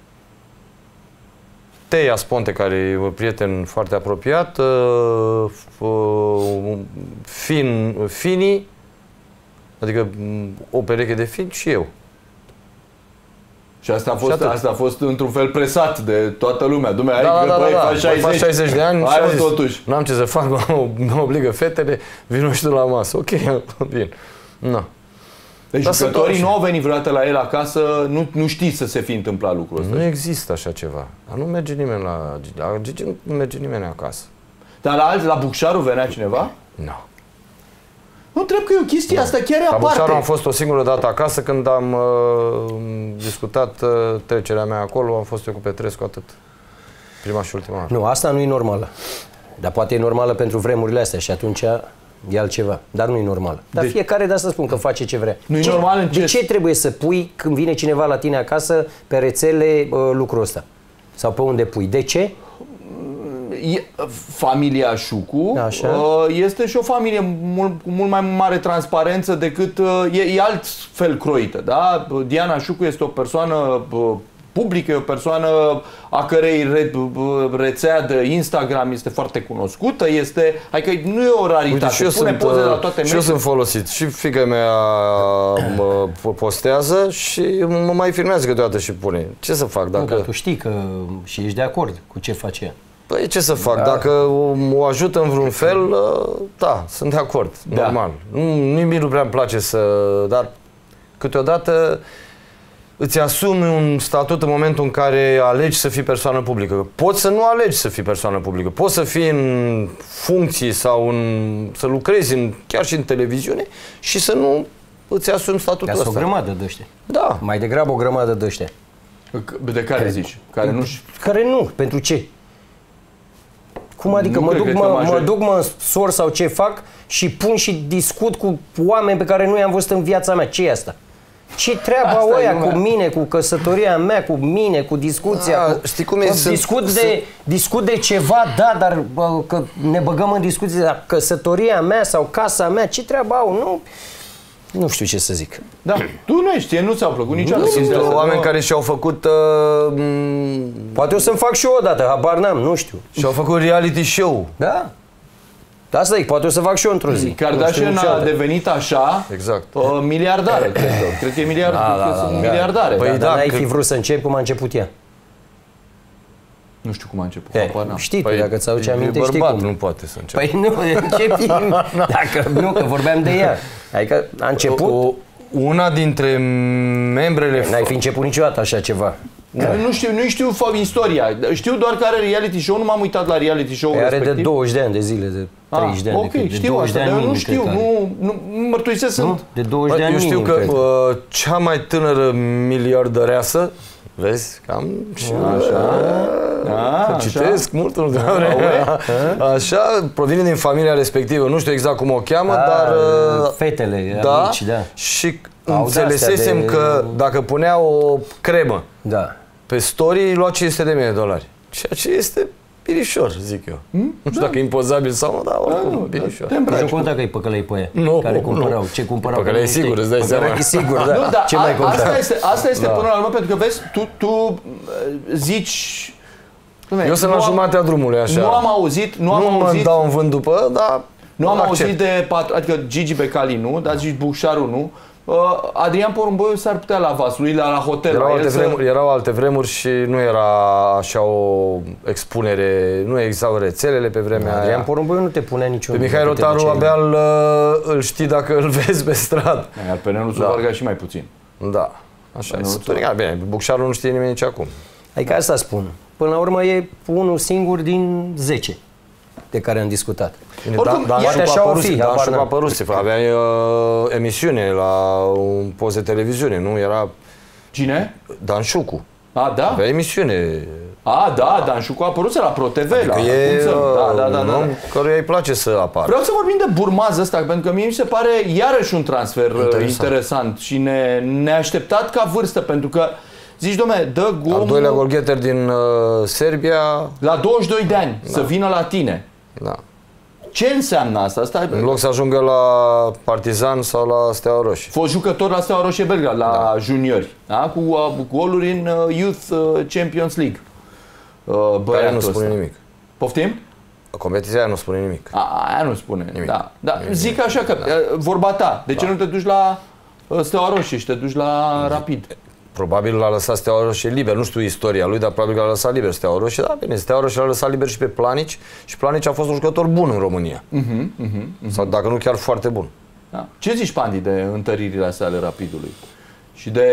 Teia Sponte, care e un prieten foarte apropiat, uh, uh, fin, Fini, adică o pereche de fini și eu.
Și asta a fost, asta a fost într-un fel presat de toată lumea. Dumnezeu,
da,
ai,
da,
băi,
da,
faci șaizeci,
faci șaizeci de ani
hai,
și zis,
totuși.
N-am ce să fac, mă, mă obligă fetele, vino și tu la masă. Ok, bine. No.
Deci da, jucătorii nu au venit vreodată la el acasă, nu, nu știi să se fi întâmplat lucrul ăsta.
Nu există așa ceva. Dar nu merge nimeni la Gigi. La Gigi nu merge nimeni acasă.
Dar la alți, la Bucșaru venea cineva?
Nu. No.
Nu trebuie că e o chestie no. asta chiar e aparte.
La Bucșaru am fost o singură dată acasă când am uh, discutat uh, trecerea mea acolo, am fost eu cu Petrescu, atât. Prima și ultima oară.
Nu, asta nu e normală. Dar poate e normală pentru vremurile astea și atunci e altceva. Dar nu e normală. Dar de... fiecare de asta spun că face ce vrea.
Nu e normal în ce...
De ce trebuie să pui când vine cineva la tine acasă pe rețele uh, lucrul ăsta? Sau pe unde pui? De ce?
E, familia Șucu
Așa.
Este și o familie mult, cu mult mai mare transparență decât e, e altfel croită, da? Diana Șucu este o persoană publică, e o persoană a cărei re, rețea de Instagram este foarte cunoscută, este, adică nu e o raritate.
Uite, și eu
pune
sunt,
poze de la toate
și eu sunt folosit. Și fiica mea mă postează și mă mai filmează câteodată și pune. Ce să fac dacă...
Nu, dar tu știi că și ești de acord cu ce face ea.
Păi ce să fac? Da. Dacă o ajută în vreun fel, da, sunt de acord, da. Normal. Nimic nu prea îmi place să... Dar câteodată îți asumi un statut în momentul în care alegi să fii persoană publică. Poți să nu alegi să fii persoană publică. Poți să fii în funcții sau în, să lucrezi în, chiar și în televiziune și să nu îți asumi statutul ăsta.
Dar o grămadă de ăștia.
Da.
Mai degrabă o grămadă de ăștia.
De care zici? Care nu...
Care nu. Pentru ce? Cum adică? Mă duc, mă, mă duc, mă însor sau ce fac și pun și discut cu oameni pe care nu i-am văzut în viața mea. Ce e asta? Ce treaba oia cu mine, cu căsătoria mea, cu mine, cu discuția?
A,
cu,
știi cum e? Să,
discut,
să...
de, discut de ceva, da, dar bă, că ne băgăm în discuție, dar căsătoria mea sau casa mea, ce treaba au? Nu... Nu știu ce să zic.
Da, tu nu știi, nu ți-au plăcut niciodată.
Sunt oameni nu... care și-au făcut... Uh,
Poate o să-mi fac și eu odată, habar n-am, nu știu.
Și-au făcut reality show.
Da. Da, asta zic, poate o să fac și eu într-o zi.
Kardashian a devenit așa,
exact.
uh, miliardară, cred că. Cred că e miliard, da, da, da, sunt da. miliardare.
Păi da,
da,
dar n-ai fi vrut să încep cum a început ea.
Nu știu cum a început.
He, știi tu, păi, dacă ți aduce aminte, știi cum.
Nu poate să înceapă.
Păi nu, începi, dacă nu, că vorbeam de ea. Adică a început... O, o,
una dintre membrele...
N-ai fi început niciodată așa ceva.
Da. Nu știu, nu știu istoria. Știu doar că are reality show, nu m-am uitat la reality show
are
respectiv.
de douăzeci de ani de zile, de treizeci de ani.
Ok,
de, de
știu asta, dar eu nu știu, nu, nu mărturisesc sunt.
De douăzeci de ani
eu știu
minim,
că uh, cea mai tânără miliardăreasă, vezi, cam și
așa,
a, citesc mult în vreme. Așa, provine din familia respectivă, nu știu exact cum o cheamă, a, dar uh,
fetele
da,
amici, da.
Și înțelesesem de... că dacă punea o cremă,
da,
pe story, lua cinci sute de mii de dolari. Ceea ce este birișor, zic eu. Hmm? Nu știu da. dacă e impozabil sau nu, dar oricum, da, nu, birișor.
Da, nu conta că îi păcălăi pe aia,
nu,
care cumpărau.
Nu.
Ce cumpărau?
Păcălăi sigur, îți dai seama.
Sigur, da.
Nu, da.
Ce mai conta?
Asta este, asta este da. până la urmă, pentru că vezi, tu, tu zici
Eu sunt la jumatea drumului, așa.
Nu am auzit, nu am
nu
auzit.
Nu dau în vânt după, dar
nu am accept. auzit de patru, adică Gigi Becali nu, dar zici Bucșaru nu. Adrian Porumboiu s-ar putea la Vaslui, la, la hotel.
Erau
la
alte,
să...
vremuri, erau alte vremuri și nu era așa o expunere, nu existau rețelele pe vremea
Adrian
aia.
Porumboiu nu te punea niciun.
Pe Mihai Rotaru abia îl, îl știi dacă îl vezi pe stradă.
Iar pe Nenuțu da. Varga și mai puțin.
Da, așa e. Bine, Bucșarul nu știe nimeni nici acum.
Adică asta spun. Până la urmă e unul singur din zece de care am discutat.
Oricum, da, poate așa o fi. Dan Șucu a apărut, avea uh, emisiune la un post de televiziune, nu? Era...
Cine?
Dan Șucu.
A, da?
Avea emisiune.
A, da, Dan Șucu a apărut la ProTV.
Adică
la,
e
da, da, da,
un
da,
om
da.
căruia îi place să apară.
Vreau să vorbim de Burmaz ăsta, pentru că mie mi se pare iarăși un transfer interesant, interesant și ne, neașteptat ca vârstă, pentru că zici, dom'le, dă gomul...
Al doilea golgheter din uh, Serbia...
La douăzeci și doi de ani, da. Să vină la tine.
Da.
Ce înseamnă asta? Asta
în loc să ajungă la Partizan sau la Steaua Roșie.
Fost jucător la Steaua Roșie Belgrad, la da. juniori, da? Cu uh, goluri în uh, Youth uh, Champions League. Uh,
Care nu spune ăsta. nimic.
Poftim?
Competiția aia nu spune nimic.
A, aia nu spune
nimic.
Da. Da.
Nimic.
Zic așa că,
da.
vorba ta, de ce
da.
nu te duci la uh, Steaua Roșie și te duci la Zic. Rapid?
Probabil l-a lăsat Steaua Roșie liber, nu știu istoria lui, dar probabil l-a lăsat liber Steaua Roșie. Da, bine, Steaua Roșie l-a lăsat liber și pe Planici și Planici a fost un jucător bun în România. Uh-huh, uh-huh, uh-huh. Sau dacă nu chiar foarte bun.
Da. Ce zici, Pandi, de întăririle astea ale Rapidului? Și de...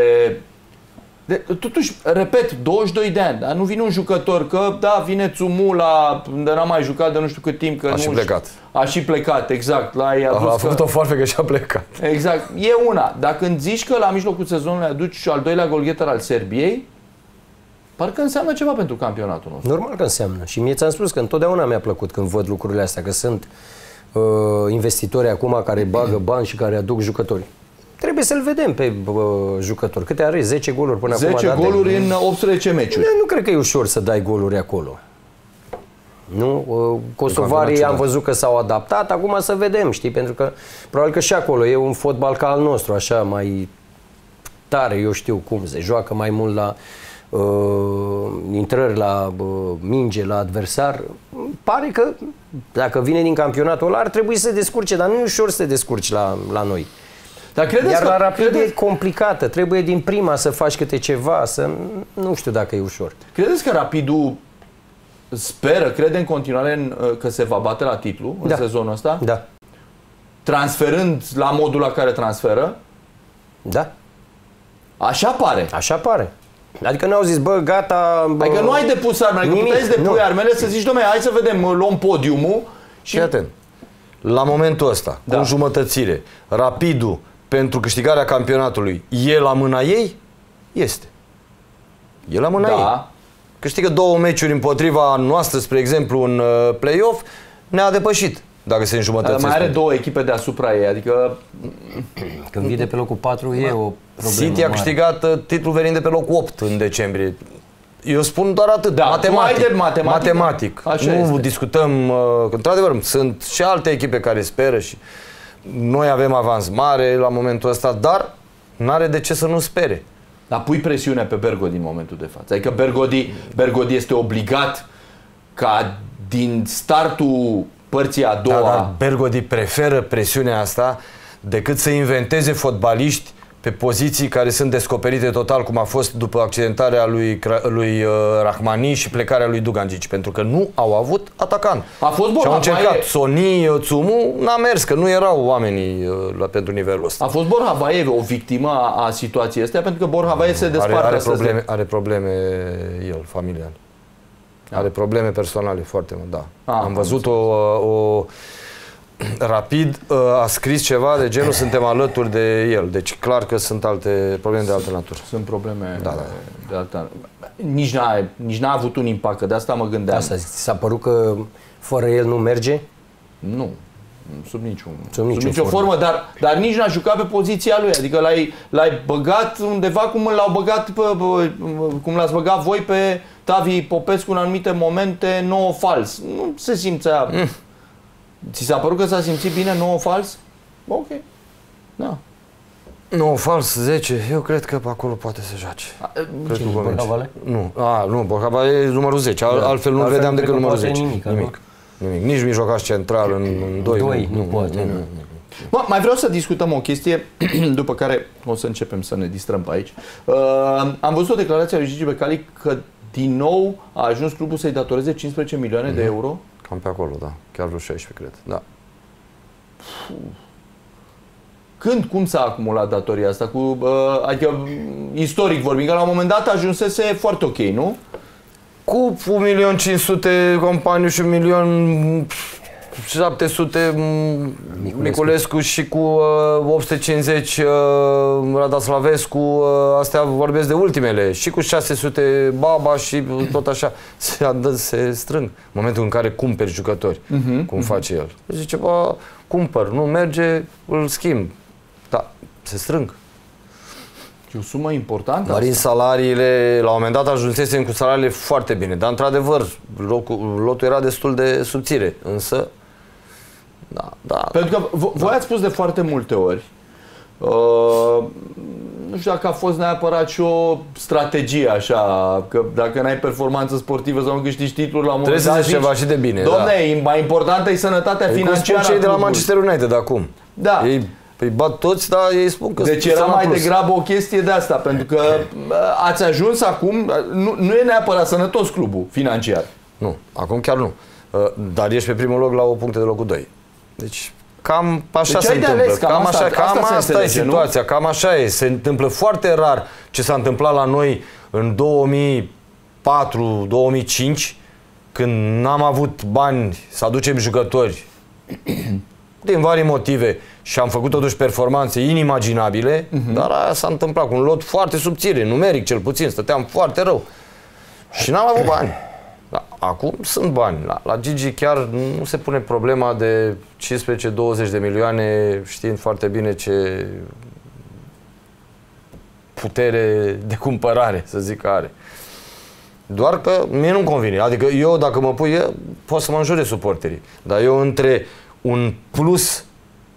de totuși, repet, douăzeci și doi de ani, dar nu vine un jucător, că da, vine Tsumu la... unde n-a mai jucat de nu știu cât timp, că
a
nu...
și plecat.
A și plecat, exact. La a,
a făcut că... o foarfecă și a plecat.
Exact. E una. Dacă îmi zici că la mijlocul sezonului aduci al doilea golgheter al Serbiei, parcă înseamnă ceva pentru campionatul nostru.
Normal că înseamnă. Și mie ți-am spus că întotdeauna mi-a plăcut când văd lucrurile astea, că sunt uh, investitori acum care bagă bani și care aduc jucători. Trebuie să-l vedem pe uh, jucător. Câte are? zece goluri până acum.
zece goluri în optsprezece meciuri.
Nu cred că e ușor să dai goluri acolo. Nu? Kosovarii am văzut că s-au adaptat, acum să vedem, știi? Pentru că probabil că și acolo e un fotbal ca al nostru, așa, mai tare, eu știu cum, se joacă mai mult la uh, intrări la uh, minge, la adversar. Pare că dacă vine din campionatul ăla ar trebui să se descurce, dar nu e ușor să te descurci la, la noi.
Dar credeți
Iar
că,
la Rapid
credeți...
e complicată, trebuie din prima să faci câte ceva, să nu știu dacă e ușor.
Credeți că Rapidul speră, crede în continuare în, că se va bate la titlu în
da.
sezonul ăsta?
Da.
Transferând la modul la care transferă?
Da.
Așa pare.
Așa pare. Adică n-au zis, bă, gata... Bă,
adică nu ai depus armele, adică puteai să depui nu. armele, să zici, dom'le, hai să vedem, luăm podiumul și...
Și atent. La momentul ăsta, da. cu înjumătățire, Rapidul, pentru câștigarea campionatului, e la mâna ei? Este. E la mâna
da.
ei. Câștigă două meciuri împotriva noastră, spre exemplu, în uh, play-off, ne-a depășit, dacă se înjumătățește.
Mai are două echipe deasupra ei, adică...
Când vine pe locul patru, e o problemă
City a câștigat uh, titlul venind de pe locul opt în decembrie. Eu spun doar atât, da, matematic.
De matematic.
matematic.
Așa
nu
este.
discutăm, uh, într-adevăr, sunt și alte echipe care speră și noi avem avans mare la momentul ăsta, dar n-are de ce să nu spere.
Dar pui presiunea pe Bergodi în momentul de față. Adică Bergodi, Bergodi este obligat ca din startul părții a doua...
Da, dar Bergodi preferă presiunea asta decât să inventeze fotbaliști pe poziții care sunt descoperite total, cum a fost după accidentarea lui, lui uh, Rahmani și plecarea lui Dugangici, pentru că nu au avut atacant.
A fost bun.
Și au încercat Soni, Tsumu, n-a mers, că nu erau oamenii uh, la, pentru nivelul ăsta.
A fost Borja Vaiev o victimă a, a situației astea, pentru că Borja Vaiev se desparte.
Are, are, probleme, de... are probleme el, familial. Da. Are probleme personale foarte mult, da. A, am văzut o, o Rapid a scris ceva de genul suntem alături de el. Deci clar că sunt alte probleme de altă natură.
Sunt probleme
da, da.
de altă nici n-a, nici n-a avut un impact, că de asta mă gândeam.
Asta zic, s-a părut că fără el nu merge?
Nu. Sub niciun,
sub nicio,
sub nicio formă, formă dar, dar nici n-a jucat pe poziția lui. Adică l-ai, l-ai băgat undeva cum l-au băgat pe, pe, cum l-ați băgat voi pe Tavi Popescu în anumite momente, nouă fals. Nu se simțea... Mm. Ți s-a părut că s-a simțit bine nouă fals? Ok. Da.
Nu, fals zece. Eu cred că pe acolo poate să joace.
Cine, Borcavale?
Nu, a, nu, Borcavale e numărul zece. Da. Altfel nu
Altfel
vedeam decât numărul zece.
Nimic,
nimic. nimic. Nici mijlocaș central în, în doi.
doi, nu,
nu,
nu poate.
Nu, nu, nu.
Mă, mai vreau să discutăm o chestie, după care o să începem să ne distrăm pe aici. Uh, am văzut o declarație a lui Gigi Becali că din nou a ajuns clubul să-i datoreze cincisprezece milioane mm-hmm. de euro.
Cam pe acolo, da. Chiar vreo șaisprezece, cred. Da.
Când, cum s-a acumulat datoria asta? Cu, uh, adică, istoric vorbind, că la un moment dat ajunsese foarte ok, nu?
Cu un milion cinci sute companiu și un milion șapte sute Miculescu. Miculescu și cu uh, opt sute cincizeci uh, Radaslavescu, uh, astea vorbesc de ultimele, și cu șase sute Baba și tot așa, se, adă, se strâng. În momentul în care cumperi jucători, uh-huh, cum uh-huh. face el. Zice, bă, cumpăr, nu merge, îl schimb. Da, se strâng.
E o sumă importantă.
Marin, salariile, la un moment dat ajunsesem cu salariile foarte bine, dar într-adevăr locul, lotul era destul de subțire, însă da, da.
Pentru că voi ați spus de foarte multe ori, uh, nu știu dacă a fost neapărat și o strategie așa, că dacă n-ai performanță sportivă sau nu câștigi titluri la un moment dat,
trebuie să zici ceva și de bine.
Dom'le,
da.
mai importantă e sănătatea
e
financiară.
Cum spun cei de la Manchester United acum.
Da.
Ei, păi bat toți, dar ei spun că
deci era mai plus. degrabă o chestie de asta, pentru că ați ajuns acum, nu, nu e neapărat sănătos clubul financiar.
Nu, acum chiar nu. Dar ești pe primul loc la o puncte de locul doi. Deci cam așa deci se întâmplă. Ales, cam, cam asta, așa, cam asta, asta e situația, nu? Cam așa e. Se întâmplă foarte rar ce s-a întâmplat la noi în două mii patru două mii cinci, când n-am avut bani să aducem jucători din vari motive și am făcut totuși performanțe inimaginabile, uh-huh. dar aia s-a întâmplat cu un lot foarte subțire, numeric cel puțin, stăteam foarte rău. Și n-am avut bani. Da, acum sunt bani. La, la Gigi chiar nu se pune problema de cincisprezece douăzeci de milioane, știind foarte bine ce putere de cumpărare, să zic, are. Doar că mie nu-mi convine. Adică eu, dacă mă pui, eu, pot să mă înjure suporterii. Dar eu între un plus,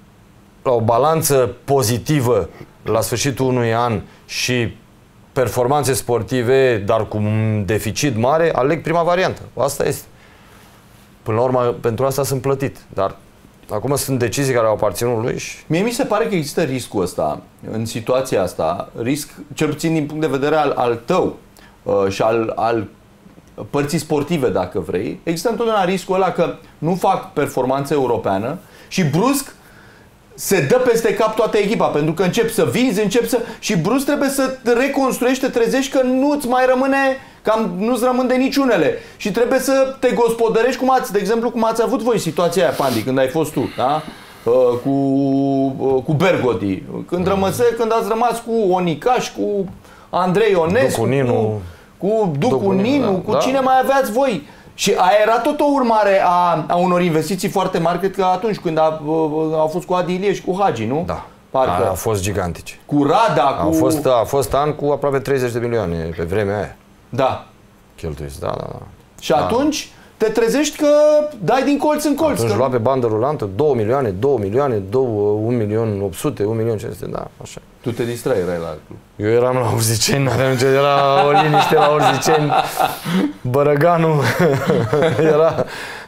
la o balanță pozitivă la sfârșitul unui an și performanțe sportive, dar cu un deficit mare, aleg prima variantă. Asta este. Până la urmă, pentru asta sunt plătit. Dar acum sunt decizii care au aparținut lui și...
Mie mi se pare că există riscul ăsta, în situația asta, risc, cel puțin din punct de vedere al, al tău uh, și al, al părții sportive, dacă vrei, există întotdeauna riscul ăla că nu fac performanță europeană și brusc se dă peste cap toată echipa, pentru că încep să vinzi, încep să... și brusc trebuie să reconstruiești, te trezești că nu-ți mai rămâne, cam nu-ți rămân de niciunele și trebuie să te gospodărești, cum ați, de exemplu, cum ați avut voi situația aia, Pandi, când ai fost tu, da? Uh, cu, uh, cu Bergodi, când, mm. rămăse, când ați rămas cu Onicaș, cu Andrei Ionescu,
Ducu Ninu,
cu, cu Ducu, Ducu Ninu, Ninu, cu
da?
cine mai aveați voi? Și aia era tot o urmare a, a unor investiții foarte mari, cred că atunci când a, a, au fost cu Adi Ilie și cu Hagi, nu?
Da.
Parcă.
A, a fost gigantice.
Cu Rada, cu...
A fost, a fost an cu aproape treizeci de milioane pe vremea aia.
Da.
Cheltuiți, da, da, da.
Și da. Atunci te trezești că dai din colț în colț.
Atunci
că...
lua pe bandă rulantă două milioane, două milioane, un milion opt sute, un milion cinci sute, da, așa.
Tu te distrai, erai la club.
Eu eram la Urziceni, n-aveam nicio, era o liniște la Urziceni, Bărăganu, era...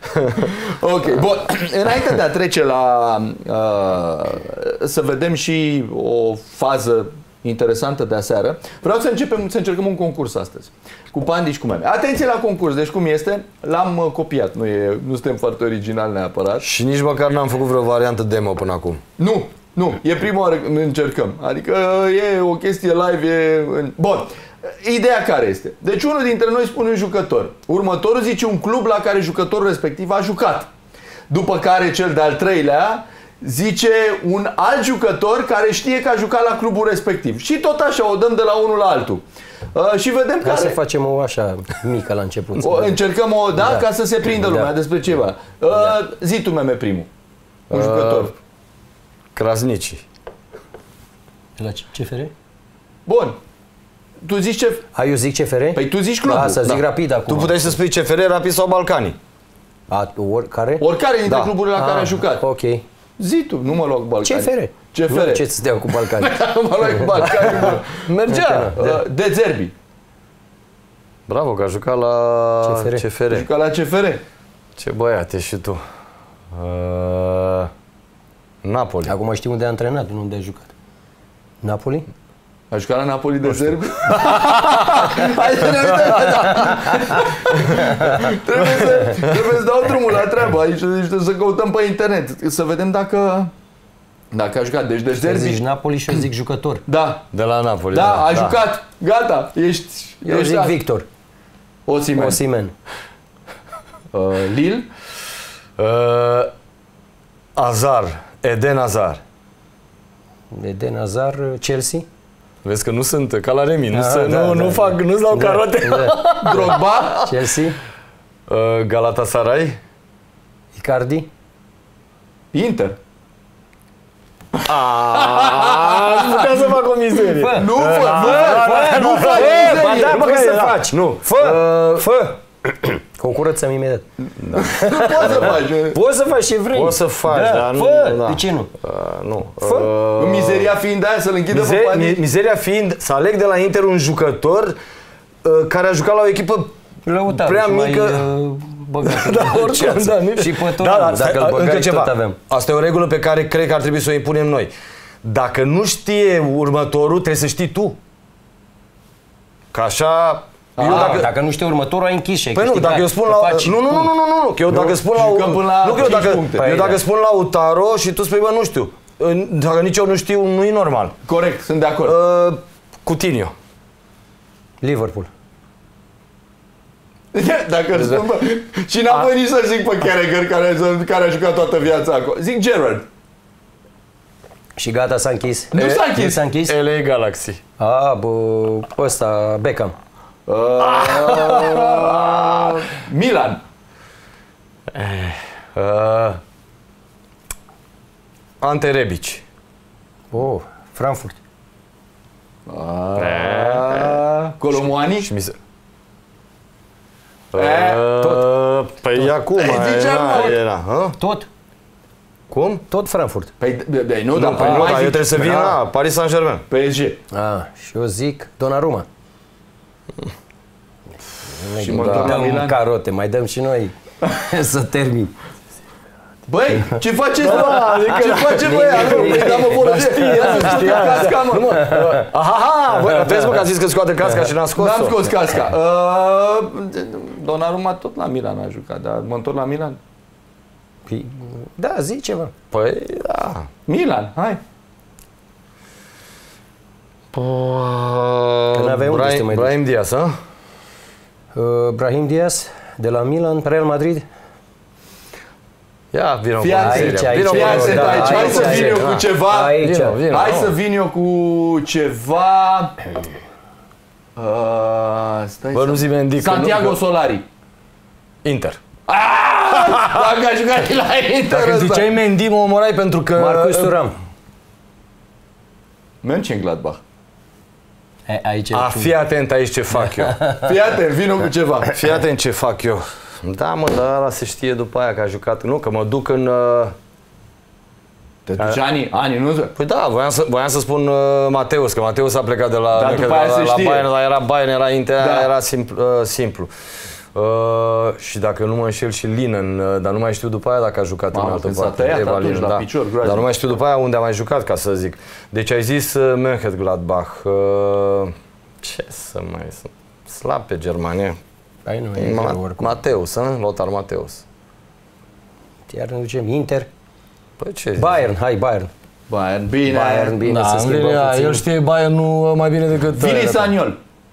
Ok, bun, înainte de a trece la... Uh, să vedem și o fază interesantă de aseară, vreau să începem, să încercăm un concurs astăzi, cu Pandi și cu meme. Atenție la concurs, deci cum este, l-am copiat, nu, e, nu suntem foarte original neapărat.
Și nici măcar n-am făcut vreo variantă demo până acum.
Nu, nu, e prima oară când încercăm, adică e o chestie live, e... Bun, ideea care este? Deci unul dintre noi spune un jucător, următorul zice un club la care jucătorul respectiv a jucat, după care cel de-al treilea zice un alt jucător care știe că a jucat la clubul respectiv. Și tot așa o dăm de la unul la altul. Uh, și vedem
ca
care...
să facem o așa mică la început.
O, încercăm o, da, da, ca să se prindă lumea da. despre ceva. Uh, da. Zi tu, meme, primul. Un uh, jucător.
Krasnici.
La C F R?
Bun. Tu zici ce...
A, eu zic C F R?
Păi tu zici clubul.
Da, să zic da. rapid acum.
Tu puteai să spui C F R, Rapid sau Balcanii.
A, oricare?
Oricare dintre
da.
cluburile la
a,
care a jucat.
Ok.
Zi tu, nu mă luau cu Balcanii.
C F R.
C F R.
Nu, ce să dea cu Balcani.
Mă luai cu Balcani.
Mergea.
De Zerbi.
Bravo, că a jucat la
C F R.
C F R.
A jucat la C F R.
Ce băiat ești și tu. Uh, Napoli.
Acum știu unde a antrenat, nu unde a jucat. Napoli?
A jucat la Napoli de Zerbi? Hai să ne uităm. trebuie, să, trebuie să dau drumul la treabă. Aici să căutăm pe internet. Să vedem dacă... Dacă a jucat. Deci de Zerbi...
Zici Napoli și eu zic jucător.
Da.
De la Napoli.
Da,
Da,
a
da.
jucat. Gata. Ești...
Eu
ești
zic
asta.
Victor.
Osimhen.
Osimhen.
Uh, Lille.
Uh, Azar. Eden Azar.
Eden Hazard, Chelsea.
Vezi că nu sunt ca la Remi. Nu,
Da,
să,
da,
nu,
da,
nu
da.
fac, nu-ți dau
Da,
carote.
da.
Drogba.
Chelsea.
Uh, Galatasaray.
Icardi.
Inter.
Aș putea să fac o mizerie.
Fă.
Nu fă,
Da,
nu
da,
fă,
da,
nu
da,
fă
da,
mizerie.
da,
bă,
poți
că
să
da.
faci.
Nu.
Fă, fă. Concurățăm imediat.
Nu poți să faci.
Poți să faci ce vrei.
Poți să faci,
da,
dar nu-
fă.
da.
De ce nu?
Uh, nu.
Fă.
Uh,
Mizeria fiind aia să-l închidă pe
mize-
Pani.
mi- mizeria fiind să aleg de la Inter un jucător uh, care a jucat la o echipă
Lăutaru
prea
și mai,
mică.
uh, băgat.
Da, oricum, da, nici-
Și pe tot.
Da, da,
Dacă
stai,
îl
încă
băgai,
ceva.
tot avem.
Asta e o regulă pe care cred că ar trebui să o impunem noi. Dacă nu știe următorul, trebuie să știi tu. Că așa...
Eu
eu
dacă, dacă nu știu următorul, ai închis și ai
Păi nu,
câștigat.
dacă eu spun
Că
la...
faci
Nu, nu, nu, nu, nu, nu, nu, că eu dacă spun la...
jucăm până la
Nu, că eu
cinci
dacă,
puncte.
eu
Păi,
dacă
da.
spun la Utaro și tu spui, bă, nu știu. Dacă nici eu nu știu, nu e normal.
Corect, sunt de acord.
Uh, Coutinho.
Liverpool.
Dacă îl spun, bă, și n-am venit să zic pe Carragher care, care a jucat toată viața acolo. Zic Gerrard.
Și gata, s-a închis.
Nu s-a
Nu
închis.
s-a închis?
L A Galaxy.
A, bă, ăsta, Beckham.
Uh, Milan.
Uh, Ante Rebic.
Oh, Frankfurt.
Uh, Colomuani.
Și mi se...
Eh,
Uh, Păi acum
Eh, zicea
era,
tot.
era, hă?
Tot?
Cum?
Tot Frankfurt.
Păi, de, de, nu,
Nu,
dar
păi nu,
mai
dar eu
zic-
trebuie să vin
Da.
la Paris Saint-Germain.
P S G.
Ah, și eu zic Donnarumma.
Și mă întorc la
Dăm
Milan.
carote, mai dăm și noi să termin.
Băi, ce faceți,
Da,
bă?
adică-
Ce face băia? Nu,
Nimic.
da, mă, vorbesc. Ia să știa casca, mă.
Aha, bă, vezi mă că a zis că scoate casca și n-a scos-o.
N-am scos casca. Uh, Donnarumma tot la Milan a jucat, dar mă întorc la Milan.
Păi, da, zi ceva.
Păi, da.
Milan, hai.
Că n-aveai unde să te mai duci.
Brahim Diaz, hă?
Uh, Brahim Diaz, de la Milan, Real Madrid.
Ia, vină cu
Fii atent,
mizeria.
aici,
Vină cu
Fii
aici,
atent
mizeria.
aici.
da,
Hai să
aici,
vin eu
aici.
cu ceva.
Aici.
Vină, vină.
Hai
Oh.
să vin eu cu ceva... Uh, stai
Bă,
să-
nu zi Mendy, că
Santiago
nu-
Solari.
Inter.
Dacă a jucat la Inter
Dacă
ăsta.
ziceai Mendy, mă omorai pentru că...
Marcus Thuram.
Mönchengladbach.
E, aici e
A,
tu.
fii atent aici ce fac eu.
Fii atent, vin eu cu ceva.
Fii atent ce fac eu. Da, mă, dar ăla se știe după aia că a jucat. Nu, că mă duc în... uh,
Te duci ani, ani, nu?
Păi da, voiam să, voiam să spun uh, Mateus, că Mateus a plecat de la,
Dar
că
după
de
aia
la,
se
la
știe.
Bayern, dar era Bayern, era Inter,
Da.
era simplu. Uh, simplu. Uh, și dacă nu mă înșel și Linen, uh, dar nu mai știu după aia dacă a jucat
Mamă,
în altă
când s-a
parte.
tăiat
Eva
atunci
Linen,
la
da.
picior, groaznic.
Dar nu mai știu după aia unde a mai jucat, ca să zic. Deci ai zis uh, Mönchengladbach. Uh, ce să mai... Slab pe Germania.
Păi nu, e
Ma-
greu oricum.
Mateus, hă? Lothar Mateus.
Iar ne ducem Inter.
Păi ce zici?
Bayern, hai Bayern.
Bayern, bine.
Bayern, bine,
Da,
să
îmi
schimbăm
vine,
puțin.
el știe Bayern-ul mai bine decât...
Vini Saniol.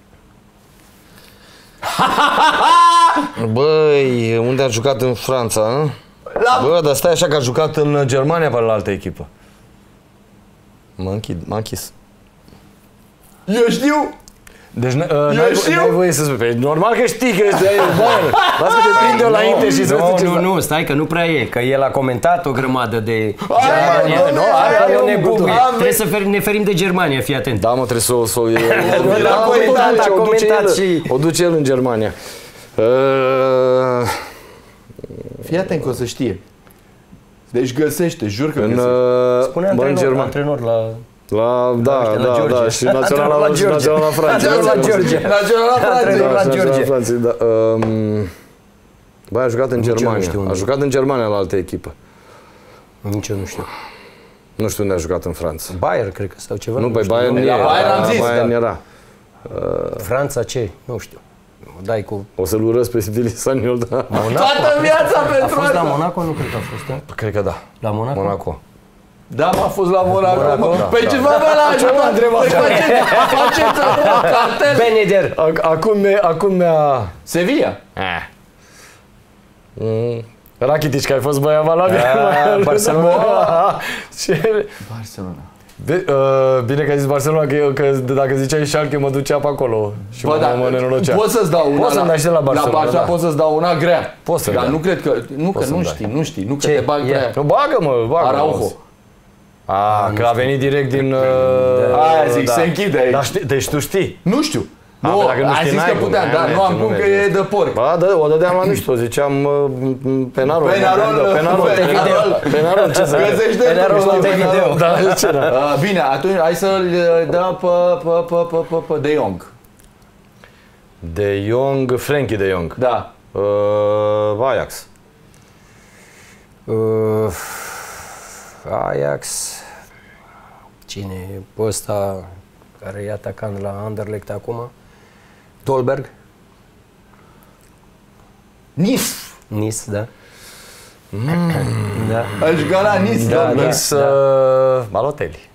Băi, unde a jucat în Franța, hă?
La...
Bă, dar stai așa că a jucat în Germania pe la altă echipă. M-a închid, m-a închis.
Eu știu.
Deci n- uh, n-ai,
știu.
n-ai voie să spui. Păi, normal că știi că este Bayern. Lasă că te prinde eu la Inter și să
Nu,
vezi ce
nu, nu, stai că nu prea e, că el a comentat o grămadă de Germania.
nu, nu,
Aia
aia
e
e
o
un
nebunie.
buton.
Trebuie să fer- ne ferim de Germania, fii atent.
Da, mă, trebuie să o... Să o,
a
da,
comentat,
o duce,
a
o duce
comentat
el,
și-
o duce el în Germania. Uh,
Fii atent că o să știe. Deci găsește, jur că
în,
găsește.
Spune antrenor, antrenor la...
La, da,
la,
da,
la
da, și naționala la, naționala la Franța.
Antrenor la George.
Naționala la
George.
Franței, da. Um, băi, a jucat în
Nici
Germania. A jucat în Germania la altă echipă.
Nici eu nu știu.
Nu știu unde a jucat în Franța.
Bayern, cred că, sau ceva.
Nu,
nu
pe
știu.
Bayern
La Bayern am zis,
Bayern
da.
era.
Franța ce? Nu știu. Dai cu...
O să-l urăsc pe Sibilisanul, da.
Monaco?
Toată viața
A
pentru
fost la
asta.
Monaco? Nu cred că a fost, da?
Cred că da.
La Monaco?
Monaco.
Da, m-a fost la Monaco.
Monaco?
Mă. Păi ce vă la ajutat? Păi faceți, faceți cartel.
Beneder!
Acum, acum mi-a...
Sevilla.
Mm. Rakitic, că ai fost băia valabil.
Barcelona.
Ce...
Barcelona.
De, uh, bine că ai zis Barcelona, că, eu, că dacă ziceai Schalke mă ducea pe acolo și
Bă,
mă,
da,
mă nenorocea.
pot să-ți dau una.
Poți să-mi dai și de la Barcelona,
La Barcelona
da.
pot să-ți dau una grea.
Poți să-mi
Dar
dai.
nu cred că, nu că
Poți
nu
să-mi
știi,
dai.
nu știi, nu că
Ce?
te bag
Ia.
prea.
Nu, bagă-mă, bagă-mă.
Araujo.
A, că a venit direct din... Uh,
Aia zic, se închide aici.
Dar știi, deci tu știi.
Nu știu.
A,
Nu,
păi dacă nu
ai
știi,
zis
n-ai
că
cum,
puteam,
n-ai
dar
merge,
nu am
nu
cum că
merge.
e de porc.
Ba, da, o dădeam la mișto, ziceam uh, penarol.
Penarol,
penarol,
penarol.
penarol, ce să
Găsești de
Penarol
știi,
pe
penarol.
video.
Da, ce da.
Uh, Bine, atunci hai să-l dăm pe, pe, pe, pe, pe, pe De Jong.
De Jong, Frenkie de Jong.
Da.
Uh, Ajax.
Uh, Ajax. Cine e pe ăsta care e atacant la Anderlecht acum? Dolberg?
Nice.
Nice, da. Mm. Da.
A jucat la Nice.
Da,
domnule.
da.
Nice, uh, Balotelli.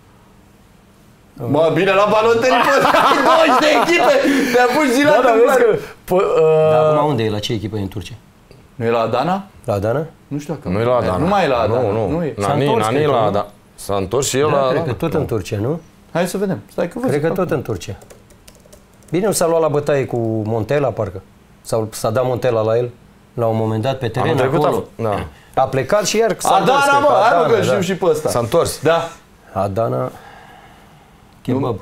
Mă, bine, la Balotelli poți să ai douăzeci de echipe. Te-a pus zi la întâmplare.
Dar acum unde e? La ce echipă e în Turcia?
Nu e la Adana?
La Adana?
Nu știu dacă.
Nu e la Adana.
Nu mai e la Adana.
Nu, nu.
nu e.
S-a
Nani,
întors,
Nani
cred că,
la
nu?
Adana. S-a întors și el
Da,
la...
cred că tot în Turcia, nu?
Hai să vedem. Stai că văd.
Cred că tot în Turcia. Bine, nu s-a luat la bătaie cu Montella, parcă? Sau s-a dat Montella la el la un moment dat pe teren
Anul trecut
acolo.
a, da.
A plecat și iar s-a întors,
Adana,
cred
mă,
că,
hai mă că
da.
știu și pe ăsta.
S-a întors.
Da.
Adana, kebab.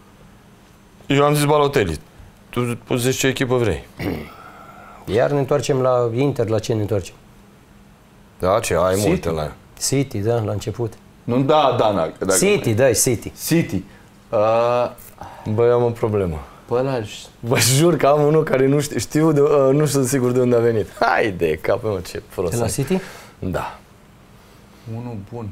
Eu am zis Balotelli. Tu poți zici ce echipă vrei.
Iar ne întoarcem la Inter, la ce ne întoarcem?
Da, ce ai
City.
multe la ea.
City, da, la început.
Nu da Adana. că dacă-
City, da, City.
City. Uh,
Băi, am o problemă.
pe ăla,
Vă jur că am unul care nu știu, știu de, uh, nu știu sigur de unde a venit. Hai de cap, mă, ce
De
prost.
la City?
Da.
unul bun.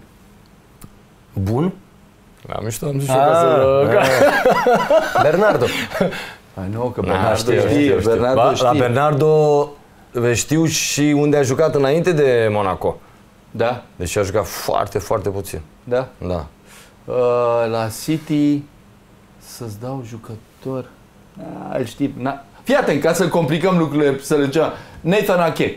Bun?
La mișto am zis și eu ca să...
Ah, ah. Bernardo.
Ai nu, că
Da,
Bernardo
știu,
știe.
știu, știu.
Bernardo
Ba,
știe.
la Bernardo știu și unde a jucat înainte de Monaco.
Da,
Deci a jucat foarte, foarte puțin.
da.
Da.
Uh, la City să-ți dau jucător. Ah, îl știi. Na. Fii atent, ca să complicăm lucrurile, să le zicem. Nathan Ake.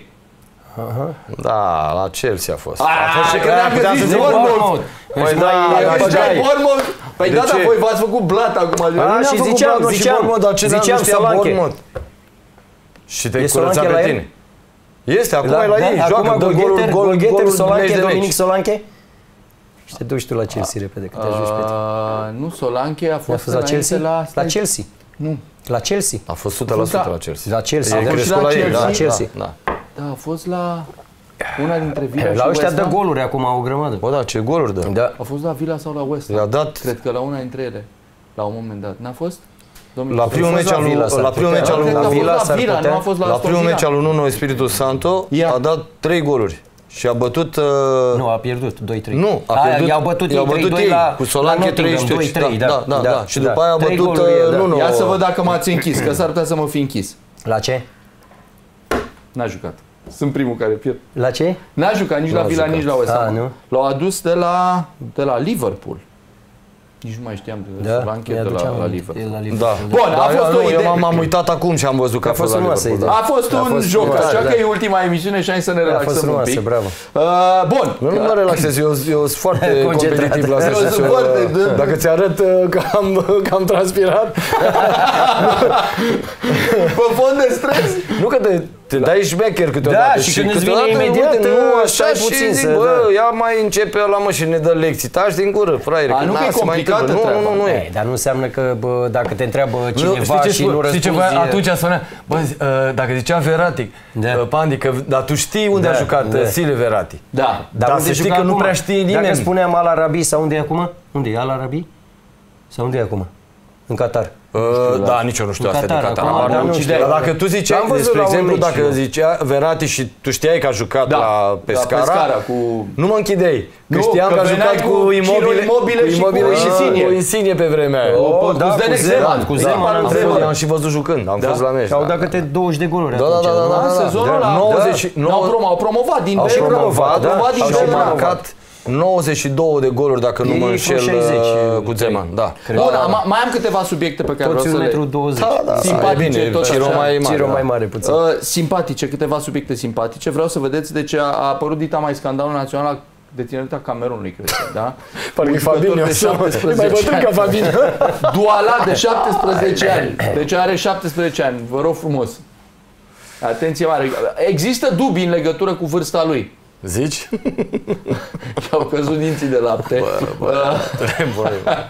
Da, la Chelsea a fost.
Ah,
a fost și
credeam că
puteam
zici
să zic
Bournemouth.
Păi
Deci
da,
mai-
da,
Dacă
da,
ziceai
da.
Bournemouth, păi
De
da, dar
ce?
voi v-ați făcut blat acum.
A,
Ne-am
și
făcut
ziceam,
Bournemouth și
ziceam,
Bournemouth, dar ce n-am
ziceam
știam
Solanke.
Bournemouth. Și te-ai
E
curățat
Solanke la
pe
el?
tine. Este, acum
La,
e la
da,
ei,
acum
joacă, dă golul,
Golgheter,
golul,
Golgheter,
golul
Solanke,
meci de
Dominic
meci.
Solanke. Și te duci tu la Chelsea repede, că te ajungi pe tine.
Uh, nu, Solanke a
A
fost,
fost la Chelsea?
La,
La Chelsea.
Nu.
La Chelsea.
A fost o sută la sută la Chelsea.
La Chelsea,
E
da.
crescut
și la
la ei,
Chelsea.
da,
La Chelsea.
da,
Da, a fost la una dintre Villa și
La ăștia
West
dă
Ham.
goluri acum, o grămadă.
Bă, da, ce goluri dă.
Da.
A fost la Villa sau la West Ham?
I-a dat
Cred că la una dintre ele. La un moment dat. N-a fost? Domnul
la
Costel?
primul
fost
meci
la
al lui
Villa, s-ar
la primul
putea.
meci al
Cred că
lui
a fost
Villa
la
s-ar
Villa,
putea.
nu a fost la
la
Aston
primul
Villa.
meci al lui Nuno Espiritu Santo
Ia.
a dat trei goluri și a bătut uh,
Nu, a pierdut doi trei.
Nu, a
Aia,
pierdut,
i-au bătut
i-au
ei
bătut
trei doi
ei,
la,
cu Solanke
la Nottingham,
trei trei,
da,
da, da, da, și după aia a
Trei
bătut,
goluri,
uh,
da.
Nuno.
Ia să văd dacă m-ați închis, că s-ar putea să mă fi închis.
La ce?
N-a jucat. Sunt primul care pierd.
La ce?
N-a jucat nici la
N-a
Villa,
jucat.
nici la West
A,
Ham.
nu?
L-au adus de la, de la Liverpool. Nici nu mai știam de
Da,
Solanke de
mi-aduceam
la, la
aminte.
Liverpool.
E la Liverpool.
Da.
Bun, a
Da,
fost
eu
o
nu,
idee.
Eu m-am uitat acum și am văzut că a
A
fost
fost
la
frumoasă
Liverpool.
idee.
Da.
A fost
A
un
fost
joc,
frumoasă,
așa
da.
că e ultima emisiune și hai să ne
fost
relaxăm un
frumoasă,
pic.
bravo.
Uh, bun.
Nu, nu mă relaxez, eu, eu sunt foarte
Concentrat.
competitiv la
Eu
asta.
sunt
și eu,
foarte- da.
Dacă ți arăt uh, că am, că am transpirat,
Pe fond de stres.
nu că de te dai șmecher câteodată.
Da, și, și când îți vine imediat,
uite, nu așa
și
puțin
zic,
să, bă,
da.
ia mai începe ăla, mă, și ne dă lecții. Taci din gură, fraiere.
A, nu că e complicată
nu, nu, nu, nu e.
Dar nu înseamnă că, bă, dacă te întreabă cineva
nu,
și nu răspunzi...
Știi ce, atunci spunea, bă, dacă zicea Verratti, da. Pandi, că, dar tu știi unde
da,
a jucat
da.
Sile Verratti.
Da.
Dar,
dar
unde
să știi că
acum?
nu prea știe nimeni.
Dacă spuneam Al Arabi sau unde e acum? Unde e Al Arabi? Sau unde e acum? În Qatar.
Uh, da, nici eu nu știu astea de Qatar.
Acum, da, nu știu.
Dar dacă tu ziceai, spre exemplu, dacă zicea Verratti și tu știai că a jucat
da,
la Pescara,
la Pescara cu...
nu mă închideai. Că
nu,
știam că, că a jucat cu Immobile,
Immobile
cu, Immobile
și cu Insigne.
Cu Insigne pe vremea aia.
O, da, cu Zeman.
Cu Zeman
am, fost, am și văzut jucând, am da. fost la meci.
Au dat câte douăzeci de goluri
da,
atunci.
Da, da, da, da.
Sezonul ăla au promovat din
Au promovat,
din
și au marcat nouăzeci și două de goluri, dacă nu mă înșel, cu Zeman, da.
Bun, mai am câteva subiecte pe care vreau să le...
Da,
da,
simpatice, tot
Ciro mai mare.
Ciro mai mare puțin.
Uh, simpatice, câteva subiecte simpatice. Vreau să vedeți de ce a, a apărut dita mai scandalul național de tinerita Camerunului, cred că, da?
Parcă e Fabinho, e mai bătrân ca Fabinho.
Duala de șaptesprezece ani. Deci are șaptesprezece ani, vă rog frumos. Atenție mare. Există dubii în legătură cu vârsta lui.
Zici?
I-au căzut dinții de lapte.
Bă, bă, trebuie.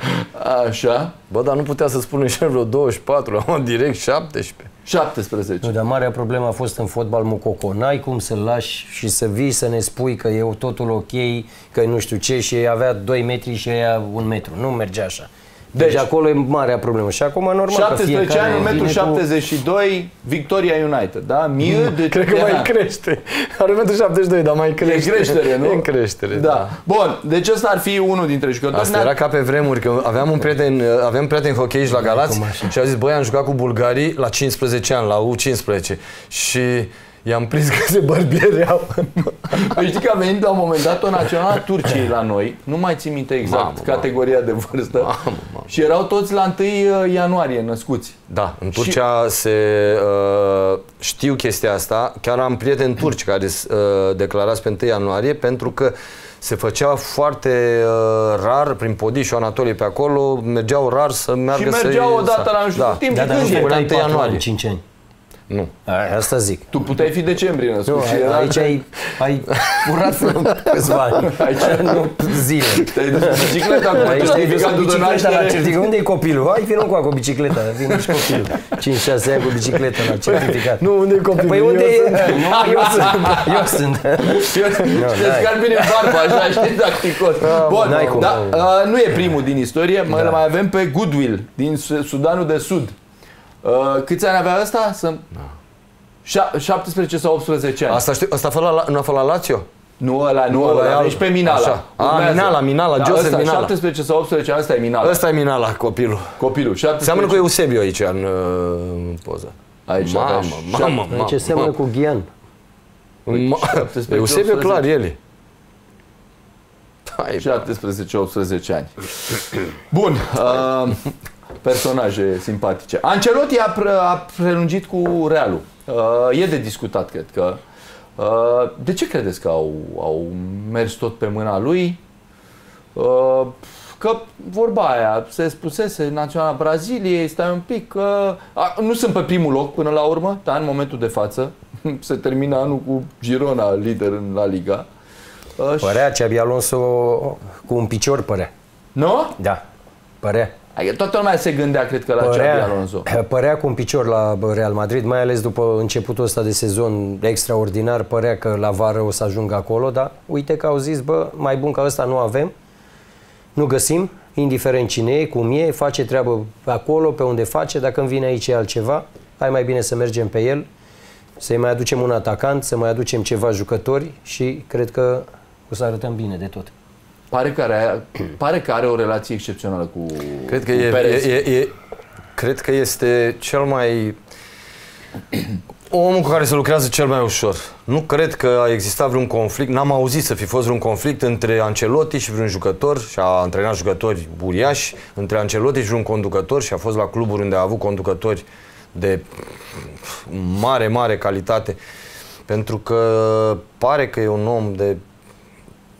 Așa.
Bă, dar nu putea să spună și vreo douăzeci și patru, la direct șaptesprezece.
șaptesprezece.
Nu, dar marea problemă a fost în fotbal Mucoco. N-ai cum să-l lași și să vii să ne spui că e totul ok, că nu știu ce, și avea doi metri și ea un metru. Nu merge așa. Deci, deci acolo e marea problemă. Și acum normal
șaptesprezece ani, un metru șaptezeci și doi, Victoria United, da? Miu de
Cred că mai crește. Are un metru șaptezeci și doi, dar mai crește.
E creștere, nu?
E în creștere, da.
da. Bun, deci ăsta ar fi unul dintre jucători.
Asta era ca pe vremuri, că aveam un prieten, aveam prieten hockeiști la Galați și a zis, băi, am jucat cu bulgarii la cincisprezece ani, la U cincisprezece. Și i-am prins că se bărbiereau.
Păi știi că a venit la un moment dat o națională a Turciei la noi, nu mai țin minte exact mamă, categoria mamă. de vârstă, mamă, mamă. Și erau toți la întâi ianuarie născuți.
Da, în Turcia și... se uh, știu chestia asta, chiar am prieteni turci care uh, declarați pe întâi ianuarie, pentru că se făcea foarte uh, rar, prin Podiș și Anatolie pe acolo, mergeau rar să meargă să...
Și mergeau odată la nu știu
da.
timp,
da,
de
când
când
e? întâi ianuarie. cinci ani.
Nu.
A, asta zic.
Tu puteai fi decembrie născut.
Nu,
și
era... Aici ai, ai furat câțiva ani. Aici nu zile.
Te-ai dus cu bicicleta cu certificatul de naștere.
Unde e copilul? Hai, vină cu cu bicicleta. Vină și copilul. cinci șase ani cu bicicleta la certificat.
Nu, unde e copilul?
Păi unde e? Eu sunt. Eu sunt.
Te scar bine barba, așa, știi, tacticos. Bun, dar nu e primul din istorie. Mai avem pe Goodwill, din Sudanul de Sud. Uh, câți ani avea ăsta? Să... Da. șaptesprezece sau optsprezece ani.
Asta știu, asta a la, nu a fost la Lazio?
Nu ăla, nu ăla, ăla ești pe Minala.
A, Minala, Minala,
da,
Joseph
ăsta,
Minala.
șaptesprezece sau optsprezece ani, ăsta e Minala.
Ăsta e Minala, copilul.
Copilul, șaptesprezece.
Seamănă cu Eusebio aici în uh, poză.
Aici,
mamă, mamă, mamă, mamă.
Ce seamănă cu Ghian?
Eusebio clar, el.
șaptesprezece optsprezece ani. Bun. Uh, personaje simpatice. Ancelotti a, pre, a prelungit cu Realul. Uh, e de discutat, cred că. Uh, de ce credeți că au, au mers tot pe mâna lui? Uh, că vorba aia, se spusese Naționala Braziliei, stai un pic, că uh, nu sunt pe primul loc până la urmă, dar în momentul de față se termină anul cu Girona lider în La Liga.
Uh, părea Xabi Alonso cu un picior, părea.
Nu?
Da, părea.
Adică toată lumea se gândea, cred că, la
părea,
Xabi Alonso.
Părea cu un picior la Real Madrid, mai ales după începutul ăsta de sezon extraordinar, părea că la vară o să ajungă acolo, dar uite că au zis, bă, mai bun ca ăsta nu avem, nu găsim, indiferent cine e, cum e, face treabă acolo, pe unde face, dacă îmi vine aici altceva, hai mai bine să mergem pe el, să-i mai aducem un atacant, să mai aducem ceva jucători și cred că o să arătăm bine de tot.
Pare că are, pare că are o relație excepțională cu
Cred că,
cu
e,
Perez.
e, e, e, cred că este cel mai... omul cu care se lucrează cel mai ușor. Nu cred că a existat vreun conflict, n-am auzit să fi fost vreun conflict între Ancelotti și vreun jucător, și a antrenat jucători uriași, între Ancelotti și vreun conducător, și a fost la cluburi unde a avut conducători de mare, mare calitate. Pentru că pare că e un om de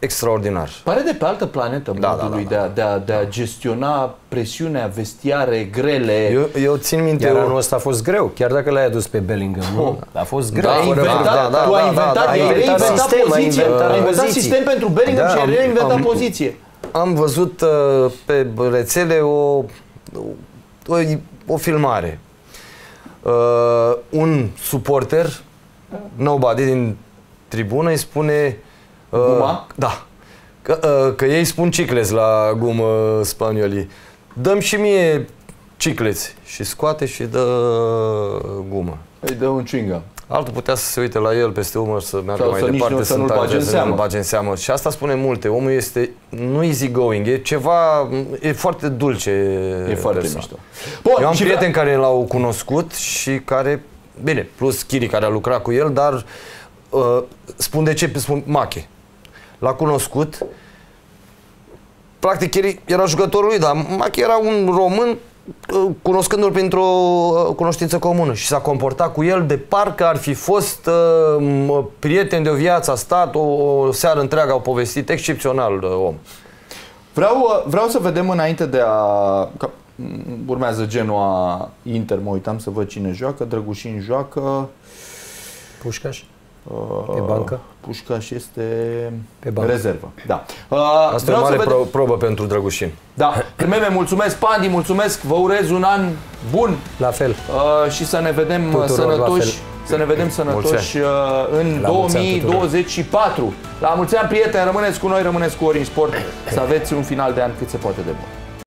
extraordinar.
Pare de pe altă planetă
da,
modul
da,
lui
da, da.
de, a, de, a, de a gestiona presiunea, vestiare grele.
Eu, eu țin minte...
Iar
eu...
anul ăsta a fost greu, chiar dacă l-ai adus pe Bellingham. Nu? A fost greu.
Da,
fără
inventat,
da, da,
tu ai
da,
inventat,
da, da,
ai
inventat
reinventat
sistem,
poziție,
ai inventat
ai inventat
poziții.
sistem pentru Bellingham
Da,
și ai
am-
reinventat
am-
poziție.
Am văzut uh, pe rețele o, o, o filmare. Uh, un suporter, nobody din tribună, îi spune... Uh,
Guma?
Da. Că, uh, că ei spun cicleți la gumă spaniolii. Dăm și mie cicleți. Și scoate și dă gumă.
Îi dă un chewing-gum.
Altul putea să se uite la el peste umăr, să meargă
Sau
mai
să nici
departe,
nu- să nu-l
tace,
bage în
să
seamă.
nu-l bage în seamă. Și asta spune multe. Omul este nu easy going, e ceva, e foarte dulce.
E foarte
persoană.
mișto. Bun,
Eu am
și
prieteni care l-au cunoscut și care, bine, plus Chiri care a lucrat cu el, dar uh, spun de ce, spun Mache. L-a cunoscut, practic Chiri era jucătorul lui, dar Mache era un român cunoscându-l printr-o cunoștință comună și s-a comportat cu el de parcă ar fi fost uh, prieten de o viață, a stat o, o seară întreagă, au povestit, excepțional uh, om.
Vreau, vreau să vedem înainte de a... Că urmează Genoa Inter, mă uitam să văd cine joacă, Drăgușin joacă.
Pușcaș?
Uh,
Pe bancă?
Pușcaș este
Pe bancă.
rezervă. Da. Uh,
Asta
vreau
e o mare
să vedem...
pro- probă pentru Drăgușin.
Da. Meme, mulțumesc, Pandi, mulțumesc, vă urez un an bun
La fel.
uh, și să ne vedem
Tuturor
sănătoși.
la fel.
Să ne vedem sănătoși uh, în
La mulți ani
două mii douăzeci și patru. La mulți ani, prieteni, rămâneți cu noi, rămâneți cu Orange Sport, să aveți un final de an cât se poate de bun.